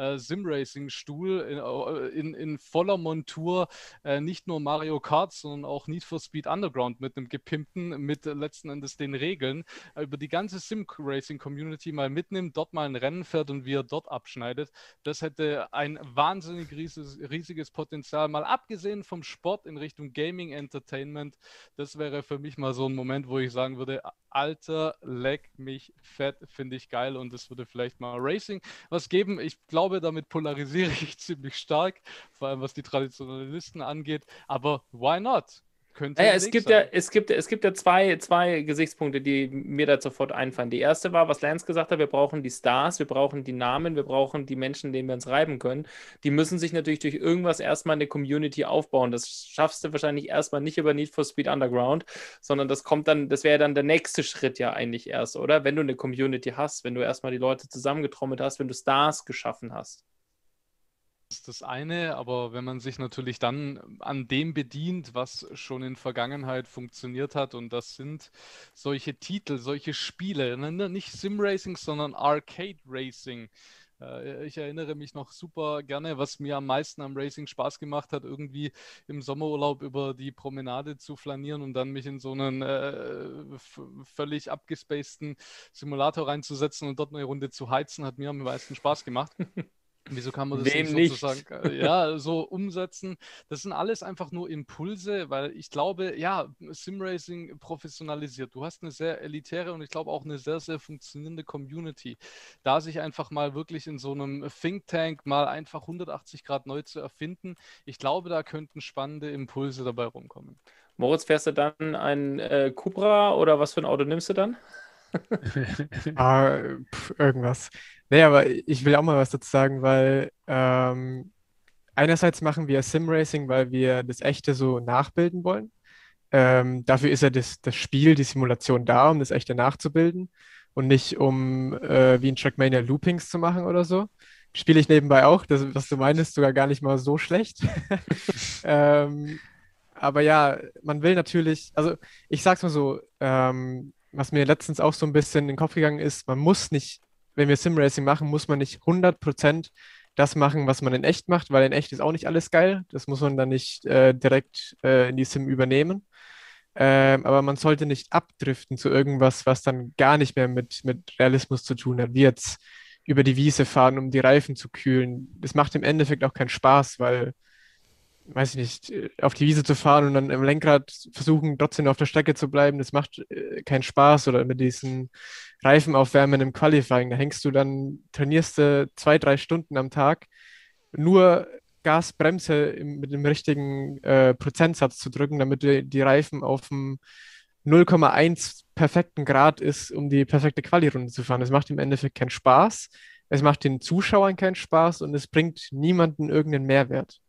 Speaker 7: Sim-Racing-Stuhl in voller Montur nicht nur Mario Kart, sondern auch Need for Speed Underground mit einem gepimpten, mit letzten Endes den Regeln, über die ganze Sim-Racing-Community mal mitnimmt, dort mal ein Rennen fährt und wie er dort abschneidet. Das hätte ein wahnsinnig riesiges Potenzial, mal abgesehen vom Sport, in Richtung Gaming Entertainment, das wäre für mich mal so ein Moment, wo ich sagen würde, Alter, leck mich fett, finde ich geil und das würde vielleicht mal Racing was geben. Ich glaube, damit polarisiere ich ziemlich stark, vor allem was die Traditionalisten angeht, aber why not?
Speaker 2: Naja, es gibt ja zwei Gesichtspunkte, die mir da sofort einfallen. Die erste war, was Lance gesagt hat, wir brauchen die Stars, wir brauchen die Namen, wir brauchen die Menschen, denen wir uns reiben können. Die müssen sich natürlich durch irgendwas erstmal eine Community aufbauen. Das schaffst du wahrscheinlich erstmal nicht über Need for Speed Underground, sondern das wäre dann der nächste Schritt ja eigentlich erst, oder? Wenn du eine Community hast, wenn du erstmal die Leute zusammengetrommelt hast, wenn du Stars geschaffen hast.
Speaker 7: Das ist das eine, aber wenn man sich natürlich dann an dem bedient, was schon in Vergangenheit funktioniert hat, und das sind solche Titel, solche Spiele, nicht Sim-Racing, sondern Arcade-Racing. Ich erinnere mich noch super gerne, was mir am meisten am Racing Spaß gemacht hat, irgendwie im Sommerurlaub über die Promenade zu flanieren und dann mich in so einen völlig abgespaceden Simulator reinzusetzen und dort eine Runde zu heizen, hat mir am meisten Spaß gemacht. Wieso kann man das nicht sozusagen so umsetzen? Das sind alles einfach nur Impulse, weil ich glaube, ja, Simracing professionalisiert. Du hast eine sehr elitäre und ich glaube auch eine sehr, sehr funktionierende Community. Da sich einfach mal wirklich in so einem Think Tank mal einfach 180 Grad neu zu erfinden, ich glaube, da könnten spannende Impulse dabei rumkommen.
Speaker 2: Moritz, fährst du dann ein Cupra oder was für ein Auto nimmst du dann?
Speaker 4: Irgendwas. Nee, aber ich will auch mal was dazu sagen, weil einerseits machen wir Sim-Racing, weil wir das Echte so nachbilden wollen. Dafür ist ja das Spiel, die Simulation da, um das Echte nachzubilden und nicht um wie in Trackmania Loopings zu machen oder so. Spiele ich nebenbei auch, das, was du meinst, sogar gar nicht mal so schlecht. Aber ja, man will natürlich, also ich sag's mal so, was mir letztens auch so ein bisschen in den Kopf gegangen ist, man muss nicht, wenn wir Sim-Racing machen, muss man nicht 100% das machen, was man in echt macht, weil in echt ist auch nicht alles geil. Das muss man dann nicht direkt in die Sim übernehmen. Aber man sollte nicht abdriften zu irgendwas, was dann gar nicht mehr mit Realismus zu tun hat, wie jetzt über die Wiese fahren, um die Reifen zu kühlen. Das macht im Endeffekt auch keinen Spaß, weil weiß ich nicht, auf die Wiese zu fahren und dann im Lenkrad versuchen, trotzdem auf der Strecke zu bleiben, das macht keinen Spaß. Oder mit diesen Reifen aufwärmen im Qualifying, da trainierst du 2-3 Stunden am Tag, nur Gas, Bremse mit dem richtigen Prozentsatz zu drücken, damit die Reifen auf dem 0,1 perfekten Grad ist, um die perfekte Quali-Runde zu fahren. Das macht im Endeffekt keinen Spaß, es macht den Zuschauern keinen Spaß und es bringt niemanden irgendeinen Mehrwert.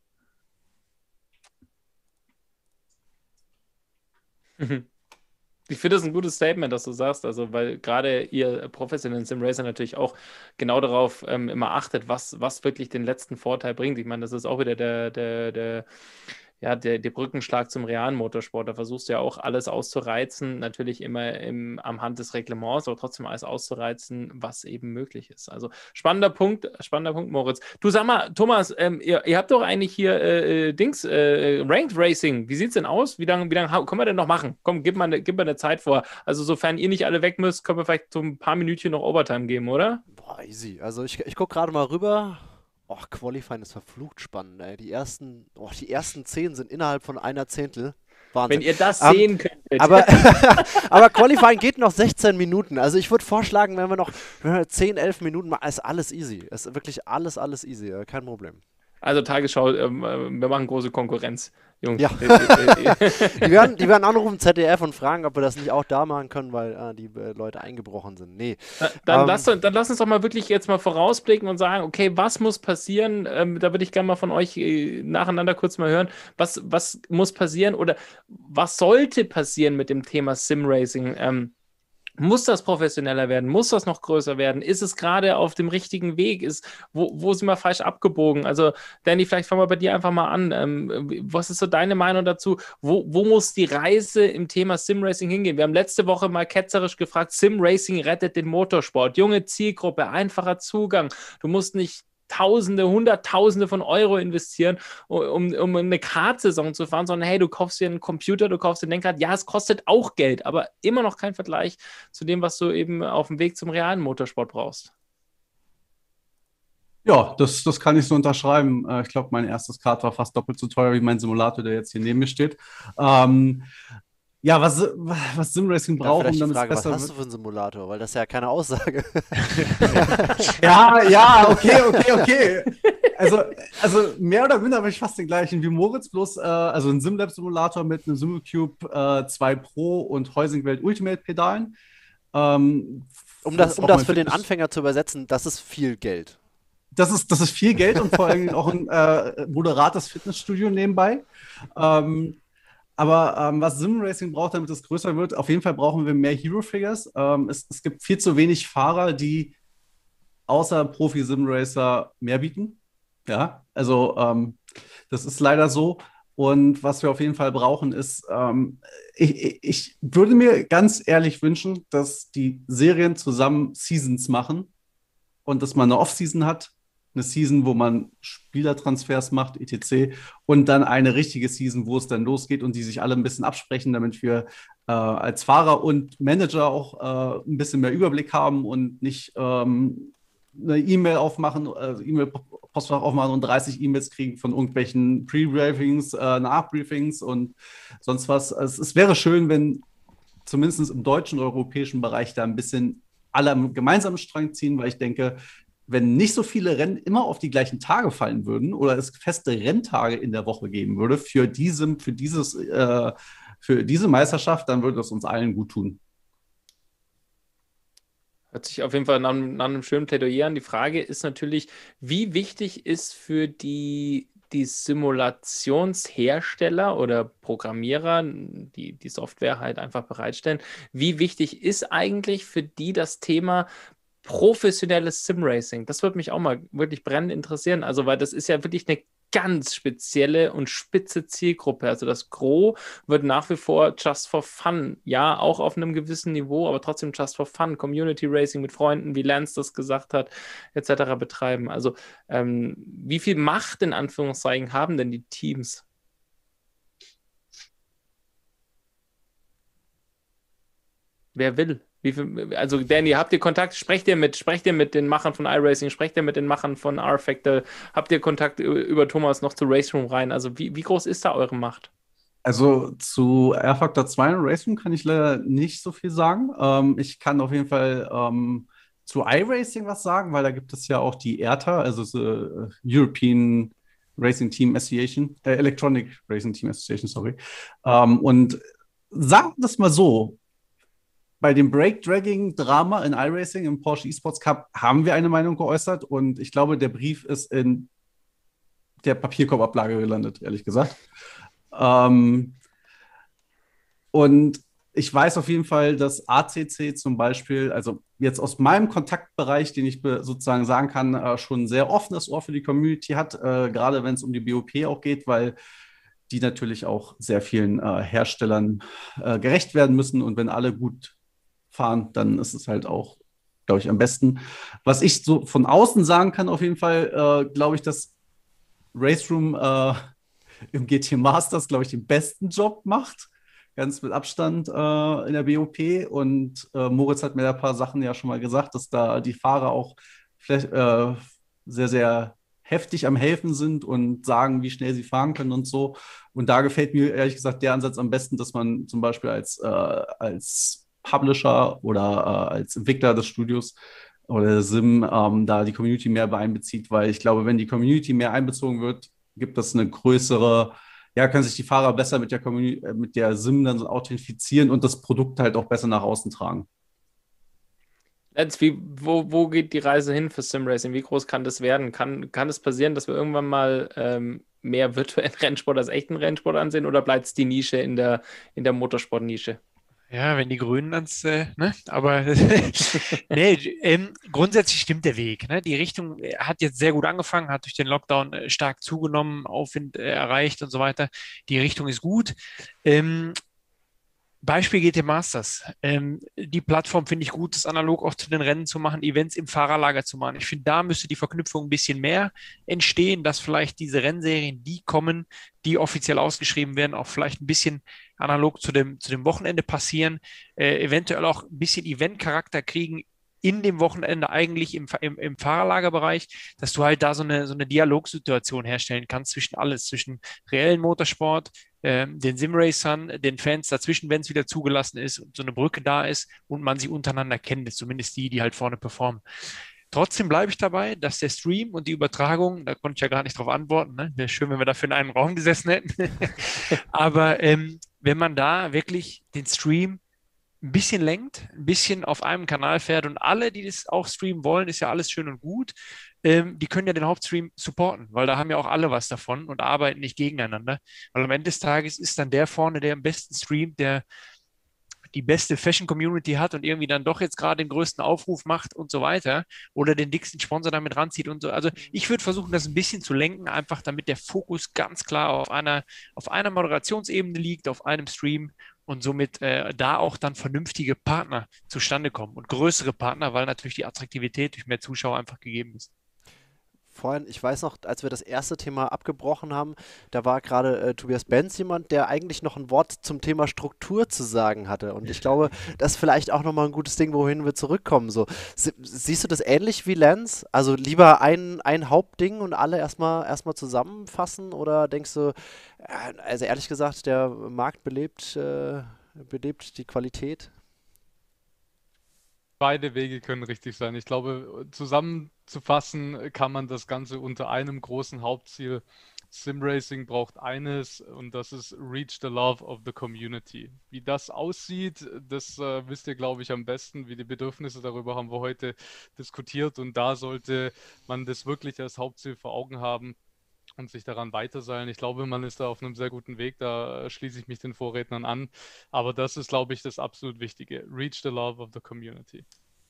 Speaker 2: Ich finde das ein gutes Statement, das du sagst, also weil gerade ihr professionellen Simracer natürlich auch genau darauf immer achtet, was wirklich den letzten Vorteil bringt. Ich meine, das ist auch wieder der Brückenschlag zum realen Motorsport. Da versuchst du ja auch alles auszureizen, natürlich immer am Hand des Reglements, aber trotzdem alles auszureizen, was eben möglich ist. Also spannender Punkt, Moritz. Du sag mal, Thomas, ihr habt doch eigentlich hier Ranked Racing. Wie sieht's denn aus? Wie lange können wir denn noch machen? Komm, gib mal eine Zeit vor. Also sofern ihr nicht alle weg müsst, können wir vielleicht so ein paar Minütchen noch Overtime geben, oder?
Speaker 1: Boah, easy. Also ich gucke gerade mal rüber. Qualifying ist verflucht spannend, ey. Die ersten 10 sind innerhalb von einer Zehntel. Wahnsinn.
Speaker 2: Wenn ihr das sehen könntet.
Speaker 1: Aber Qualifying geht noch 16 Minuten. Also ich würde vorschlagen, wenn wir 10, 11 Minuten machen, ist alles easy. Ist wirklich alles easy. Kein Problem.
Speaker 2: Also Tagesschau, wir machen große Konkurrenz, Jungs.
Speaker 1: Ja. Die werden anrufen, ZDF, und fragen, ob wir das nicht auch da machen können, weil die Leute eingebrochen sind. Nee.
Speaker 2: Dann lass uns doch mal wirklich jetzt mal vorausblicken und sagen, okay, was muss passieren? Da würde ich gerne mal von euch nacheinander kurz mal hören. Was muss passieren oder was sollte passieren mit dem Thema Simracing? Muss das professioneller werden? Muss das noch größer werden? Ist es gerade auf dem richtigen Weg? Wo sind wir falsch abgebogen? Also, Danny, vielleicht fangen wir bei dir einfach mal an. Was ist so deine Meinung dazu? Wo muss die Reise im Thema Simracing hingehen? Wir haben letzte Woche mal ketzerisch gefragt, Simracing rettet den Motorsport. Junge Zielgruppe, einfacher Zugang. Du musst nicht Tausende, Hunderttausende von Euro investieren, um eine Kart-Saison zu fahren, sondern hey, du kaufst dir einen Computer, du kaufst dir ein Lenkrad. Ja, es kostet auch Geld, aber immer noch kein Vergleich zu dem, was du eben auf dem Weg zum realen Motorsport brauchst.
Speaker 3: Ja, das kann ich so unterschreiben. Ich glaube, mein erstes Kart war fast doppelt so teuer wie mein Simulator, der jetzt hier neben mir steht. Ähm, ja, was Simracing
Speaker 1: Da
Speaker 3: braucht, um
Speaker 1: vielleicht die
Speaker 3: damit es
Speaker 1: Frage, was
Speaker 3: besser
Speaker 1: hast du
Speaker 3: wird.
Speaker 1: für einen Simulator? Weil das ist ja keine Aussage.
Speaker 3: Ja, okay. Also mehr oder minder habe ich fast den gleichen wie Moritz, bloß also ein Simlab-Simulator mit einem Simulcube 2 Pro und Heusing-Welt Ultimate-Pedalen.
Speaker 1: Um
Speaker 3: Das ist
Speaker 1: das
Speaker 3: auch mein
Speaker 1: für den
Speaker 3: Fitness-
Speaker 1: Anfänger zu übersetzen, das ist viel Geld.
Speaker 3: Das ist viel Geld und vor allem auch ein moderates Fitnessstudio nebenbei. Aber was Simracing braucht, damit es größer wird, auf jeden Fall brauchen wir mehr Hero-Figures. Es gibt viel zu wenig Fahrer, die außer Profi-Simracer mehr bieten. Ja, also das ist leider so. Und was wir auf jeden Fall brauchen, ist, ich würde mir ganz ehrlich wünschen, dass die Serien zusammen Seasons machen und dass man eine Off-Season hat, eine Season, wo man Spielertransfers macht, etc. Und dann eine richtige Season, wo es dann losgeht und die sich alle ein bisschen absprechen, damit wir als Fahrer und Manager auch ein bisschen mehr Überblick haben und nicht eine E-Mail aufmachen, E-Mail-Postfach aufmachen und 30 E-Mails kriegen von irgendwelchen Pre-Briefings, Nachbriefings und sonst was. Es wäre schön, wenn zumindest im deutschen, europäischen Bereich da ein bisschen alle am gemeinsamen Strang ziehen, weil ich denke, wenn nicht so viele Rennen immer auf die gleichen Tage fallen würden oder es feste Renntage in der Woche geben würde für diese Meisterschaft, dann würde das uns allen gut tun.
Speaker 2: Hört sich auf jeden Fall nach einem schönen Plädoyer an. Die Frage ist natürlich, wie wichtig ist für die Simulationshersteller oder Programmierer, die Software halt einfach bereitstellen, wie wichtig ist eigentlich für die das Thema professionelles Simracing? Das würde mich auch mal wirklich brennend interessieren. Also, weil das ist ja wirklich eine ganz spezielle und spitze Zielgruppe. Also das Gros wird nach wie vor just for fun, ja, auch auf einem gewissen Niveau, aber trotzdem just for fun, Community Racing mit Freunden, wie Lance das gesagt hat, etc. betreiben. Also wie viel Macht in Anführungszeichen haben denn die Teams? Wer will? Also Danny, habt ihr Kontakt? Sprecht ihr mit den Machern von iRacing? Sprecht ihr mit den Machern von R-Factor? Habt ihr Kontakt über Thomas noch zu Race Room rein? Also wie groß ist da eure Macht?
Speaker 3: Also zu R-Factor 2 und Race Room kann ich leider nicht so viel sagen. Ich kann auf jeden Fall zu iRacing was sagen, weil da gibt es ja auch die ERTA, also European Racing Team Association, Electronic Racing Team Association, sorry. Und sagen wir das mal so, bei dem Break-Dragging-Drama in iRacing im Porsche eSports Cup haben wir eine Meinung geäußert und ich glaube, der Brief ist in der Papierkorbablage gelandet, ehrlich gesagt. Und ich weiß auf jeden Fall, dass ACC zum Beispiel, also jetzt aus meinem Kontaktbereich, den ich sozusagen sagen kann, schon ein sehr offenes Ohr für die Community hat, gerade wenn es um die BOP auch geht, weil die natürlich auch sehr vielen Herstellern gerecht werden müssen und wenn alle gut fahren, dann ist es halt auch, glaube ich, am besten. Was ich so von außen sagen kann, auf jeden Fall, glaube ich, dass Race Room im GT Masters, glaube ich, den besten Job macht. Ganz mit Abstand in der BOP. Und Moritz hat mir da ein paar Sachen ja schon mal gesagt, dass da die Fahrer auch vielleicht, sehr, sehr heftig am Helfen sind und sagen, wie schnell sie fahren können und so. Und da gefällt mir ehrlich gesagt der Ansatz am besten, dass man zum Beispiel als Publisher oder als Entwickler des Studios oder Sim da die Community mehr einbezieht, weil ich glaube, wenn die Community mehr einbezogen wird, gibt das eine größere, ja, können sich die Fahrer besser mit der mit der Sim dann so authentifizieren und das Produkt halt auch besser nach außen tragen.
Speaker 2: Wo geht die Reise hin für Simracing? Wie groß kann das werden? Kann es passieren, dass wir irgendwann mal mehr virtuellen Rennsport als echten Rennsport ansehen oder bleibt es die Nische in der Motorsport-Nische?
Speaker 5: Ja, wenn die Grünen ans, ne? Aber nee, grundsätzlich stimmt der Weg. Ne? Die Richtung hat jetzt sehr gut angefangen, hat durch den Lockdown stark zugenommen, Aufwind erreicht und so weiter. Die Richtung ist gut. Beispiel GT Masters. Die Plattform finde ich gut, das analog auch zu den Rennen zu machen, Events im Fahrerlager zu machen. Ich finde, da müsste die Verknüpfung ein bisschen mehr entstehen, dass vielleicht diese Rennserien, die kommen, die offiziell ausgeschrieben werden, auch vielleicht ein bisschen analog zu dem Wochenende passieren, eventuell auch ein bisschen Eventcharakter kriegen in dem Wochenende eigentlich im Fahrerlagerbereich, dass du halt da so eine Dialogsituation herstellen kannst zwischen alles, zwischen reellen Motorsport, den Simracern, den Fans dazwischen, wenn es wieder zugelassen ist und so eine Brücke da ist und man sich untereinander kennt, zumindest die halt vorne performen. Trotzdem bleibe ich dabei, dass der Stream und die Übertragung, da konnte ich ja gar nicht drauf antworten, ne? Wäre schön, wenn wir dafür in einem Raum gesessen hätten. Aber wenn man da wirklich den Stream ein bisschen lenkt, ein bisschen auf einem Kanal fährt und alle, die das auch streamen wollen, ist ja alles schön und gut, die können ja den Hauptstream supporten, weil da haben ja auch alle was davon und arbeiten nicht gegeneinander. Weil am Ende des Tages ist dann der vorne, der am besten streamt, der die beste Fashion-Community hat und irgendwie dann doch jetzt gerade den größten Aufruf macht und so weiter oder den dicksten Sponsor damit ranzieht und so. Also ich würde versuchen, das ein bisschen zu lenken, einfach damit der Fokus ganz klar auf einer Moderationsebene liegt, auf einem Stream und somit da auch dann vernünftige Partner zustande kommen und größere Partner, weil natürlich die Attraktivität durch mehr Zuschauer einfach gegeben ist.
Speaker 1: Vorhin, ich weiß noch, als wir das erste Thema abgebrochen haben, da war gerade Tobias Benz jemand, der eigentlich noch ein Wort zum Thema Struktur zu sagen hatte. Und ich glaube, das ist vielleicht auch nochmal ein gutes Ding, wohin wir zurückkommen. So, siehst du das ähnlich wie Lance? Also lieber ein Hauptding und alle erstmal zusammenfassen? Oder denkst du, also ehrlich gesagt, der Markt belebt die Qualität?
Speaker 7: Beide Wege können richtig sein. Ich glaube, zusammenzufassen kann man das Ganze unter einem großen Hauptziel. Simracing braucht eines und das ist Reach the Love of the Community. Wie das aussieht, das wisst ihr, glaube ich, am besten. Wie die Bedürfnisse, darüber haben wir heute diskutiert und da sollte man das wirklich als Hauptziel vor Augen haben und sich daran weiterseilen. Ich glaube, man ist da auf einem sehr guten Weg, da schließe ich mich den Vorrednern an. Aber das ist, glaube ich, das absolut Wichtige. Reach the love of the community.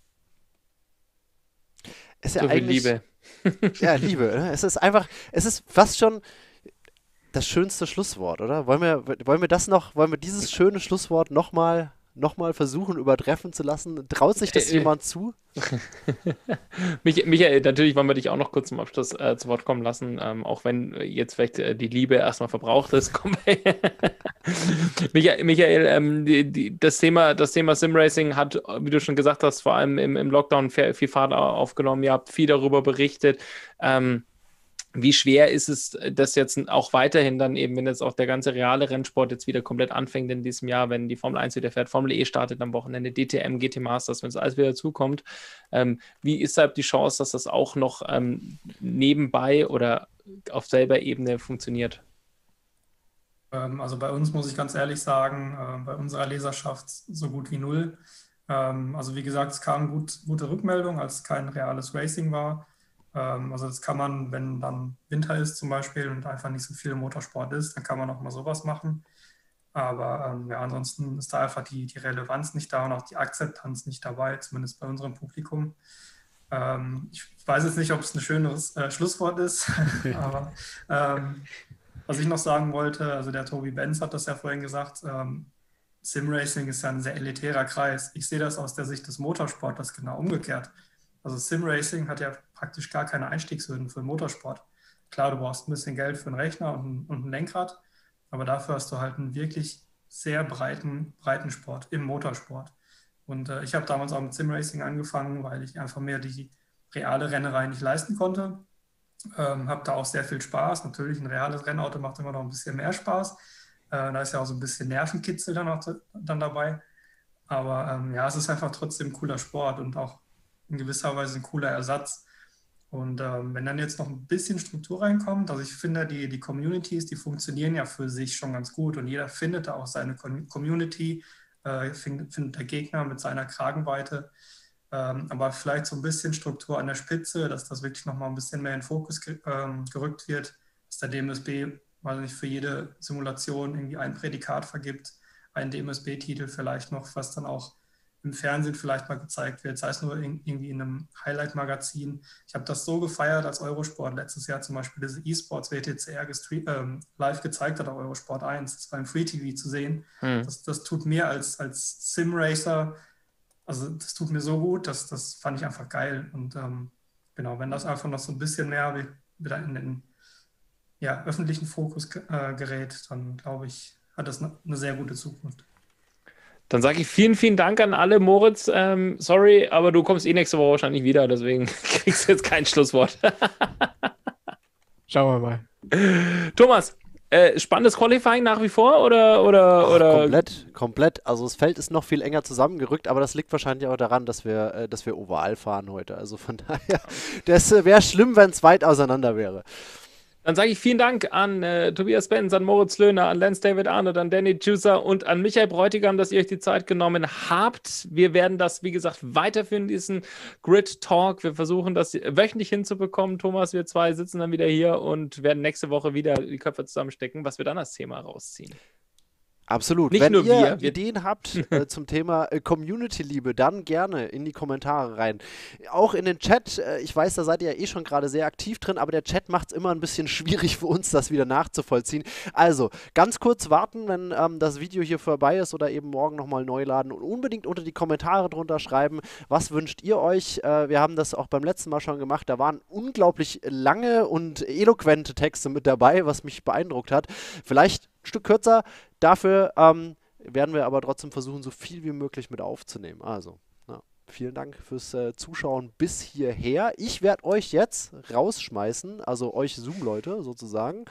Speaker 1: Ist ja
Speaker 2: So viel
Speaker 1: eigentlich,
Speaker 2: Liebe.
Speaker 1: Ja, Liebe. Ne? Es ist fast schon das schönste Schlusswort, oder? Wollen wir dieses schöne Schlusswort nochmal versuchen, übertreffen zu lassen? Traut sich das jemand zu?
Speaker 2: Michael, natürlich wollen wir dich auch noch kurz zum Abschluss zu Wort kommen lassen, auch wenn jetzt vielleicht die Liebe erstmal verbraucht ist. Michael, das Thema Simracing hat, wie du schon gesagt hast, vor allem im Lockdown viel Fahrt aufgenommen. Ihr habt viel darüber berichtet. Wie schwer ist es, das jetzt auch weiterhin dann eben, wenn jetzt auch der ganze reale Rennsport jetzt wieder komplett anfängt in diesem Jahr, wenn die Formel 1 wieder fährt, Formel E startet am Wochenende, DTM, GT Masters, wenn es alles wieder zukommt. Wie ist halt die Chance, dass das auch noch nebenbei oder auf selber Ebene funktioniert?
Speaker 6: Also bei uns muss ich ganz ehrlich sagen, bei unserer Leserschaft so gut wie null. Also wie gesagt, es kam gute Rückmeldung, als es kein reales Racing war. Also das kann man, wenn dann Winter ist zum Beispiel und einfach nicht so viel Motorsport ist, dann kann man auch mal sowas machen. Aber ja, ansonsten ist da einfach die Relevanz nicht da und auch die Akzeptanz nicht dabei, zumindest bei unserem Publikum. Ich weiß jetzt nicht, ob es ein schönes Schlusswort ist, aber was ich noch sagen wollte, also der Tobi Benz hat das ja vorhin gesagt, Simracing ist ja ein sehr elitärer Kreis. Ich sehe das aus der Sicht des Motorsportlers genau umgekehrt. Also Simracing hat ja praktisch gar keine Einstiegshürden für den Motorsport. Klar, du brauchst ein bisschen Geld für einen Rechner und ein Lenkrad, aber dafür hast du halt einen wirklich sehr breiten Sport im Motorsport. Und ich habe damals auch mit Simracing angefangen, weil ich einfach mehr die reale Rennerei nicht leisten konnte. Habe da auch sehr viel Spaß. Natürlich, ein reales Rennauto macht immer noch ein bisschen mehr Spaß. Da ist ja auch so ein bisschen Nervenkitzel dann dabei. Aber ja, es ist einfach trotzdem ein cooler Sport und auch in gewisser Weise ein cooler Ersatz. Und wenn dann jetzt noch ein bisschen Struktur reinkommt, also ich finde, die Communities, die funktionieren ja für sich schon ganz gut und jeder findet da auch seine Community, findet der Gegner mit seiner Kragenweite. Aber vielleicht so ein bisschen Struktur an der Spitze, dass das wirklich nochmal ein bisschen mehr in den Fokus gerückt wird, dass der DMSB, weiß nicht, für jede Simulation irgendwie ein Prädikat vergibt, einen DMSB-Titel vielleicht noch, was dann auch im Fernsehen vielleicht mal gezeigt wird, sei es nur irgendwie in einem Highlight-Magazin. Ich habe das so gefeiert, als Eurosport letztes Jahr zum Beispiel diese E-Sports WTCR live gezeigt hat auf Eurosport 1. Das war im Free TV zu sehen. Das tut mir als Sim-Racer, also das tut mir so gut, das fand ich einfach geil. Und genau, wenn das einfach noch so ein bisschen mehr wieder in den öffentlichen Fokus gerät, dann glaube ich, hat das eine sehr gute Zukunft.
Speaker 2: Dann sage ich vielen, vielen Dank an alle. Moritz, sorry, aber du kommst nächste Woche wahrscheinlich wieder, deswegen kriegst du jetzt kein Schlusswort.
Speaker 4: Schauen wir mal.
Speaker 2: Thomas, spannendes Qualifying nach wie vor oder?
Speaker 1: Komplett. Also das Feld ist noch viel enger zusammengerückt, aber das liegt wahrscheinlich auch daran, dass wir oval fahren heute. Also von daher, das wäre schlimm, wenn es weit auseinander wäre.
Speaker 2: Dann sage ich vielen Dank an Tobias Benz, an Moritz Löhner, an Lance David Arnold, an Danny Juicer und an Michael Bräutigam, dass ihr euch die Zeit genommen habt. Wir werden das, wie gesagt, weiterführen, diesen Grid Talk. Wir versuchen das wöchentlich hinzubekommen. Thomas, wir zwei sitzen dann wieder hier und werden nächste Woche wieder die Köpfe zusammenstecken, was wir dann als Thema rausziehen.
Speaker 1: Absolut.
Speaker 2: Nicht
Speaker 1: Wenn
Speaker 2: nur
Speaker 1: ihr
Speaker 2: wir.
Speaker 1: Ideen habt zum Thema Community-Liebe, dann gerne in die Kommentare rein. Auch in den Chat. Ich weiß, da seid ihr ja eh schon gerade sehr aktiv drin, aber der Chat macht es immer ein bisschen schwierig für uns, das wieder nachzuvollziehen. Also, ganz kurz warten, wenn das Video hier vorbei ist oder eben morgen nochmal neu laden und unbedingt unter die Kommentare drunter schreiben, was wünscht ihr euch? Wir haben das auch beim letzten Mal schon gemacht. Da waren unglaublich lange und eloquente Texte mit dabei, was mich beeindruckt hat. Vielleicht ein Stück kürzer. Dafür werden wir aber trotzdem versuchen, so viel wie möglich mit aufzunehmen. Also, vielen Dank fürs Zuschauen bis hierher. Ich werde euch jetzt rausschmeißen, also euch Zoom-Leute sozusagen.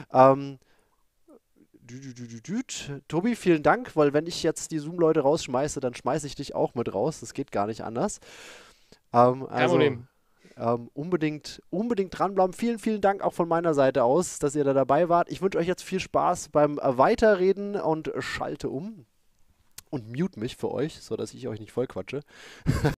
Speaker 1: Tobi, vielen Dank, weil wenn ich jetzt die Zoom-Leute rausschmeiße, dann schmeiße ich dich auch mit raus. Das geht gar nicht anders.
Speaker 2: Kein Problem.
Speaker 1: Unbedingt dranbleiben. Vielen, vielen Dank auch von meiner Seite aus, dass ihr da dabei wart. Ich wünsche euch jetzt viel Spaß beim Weiterreden und schalte um und mute mich für euch, sodass ich euch nicht voll quatsche.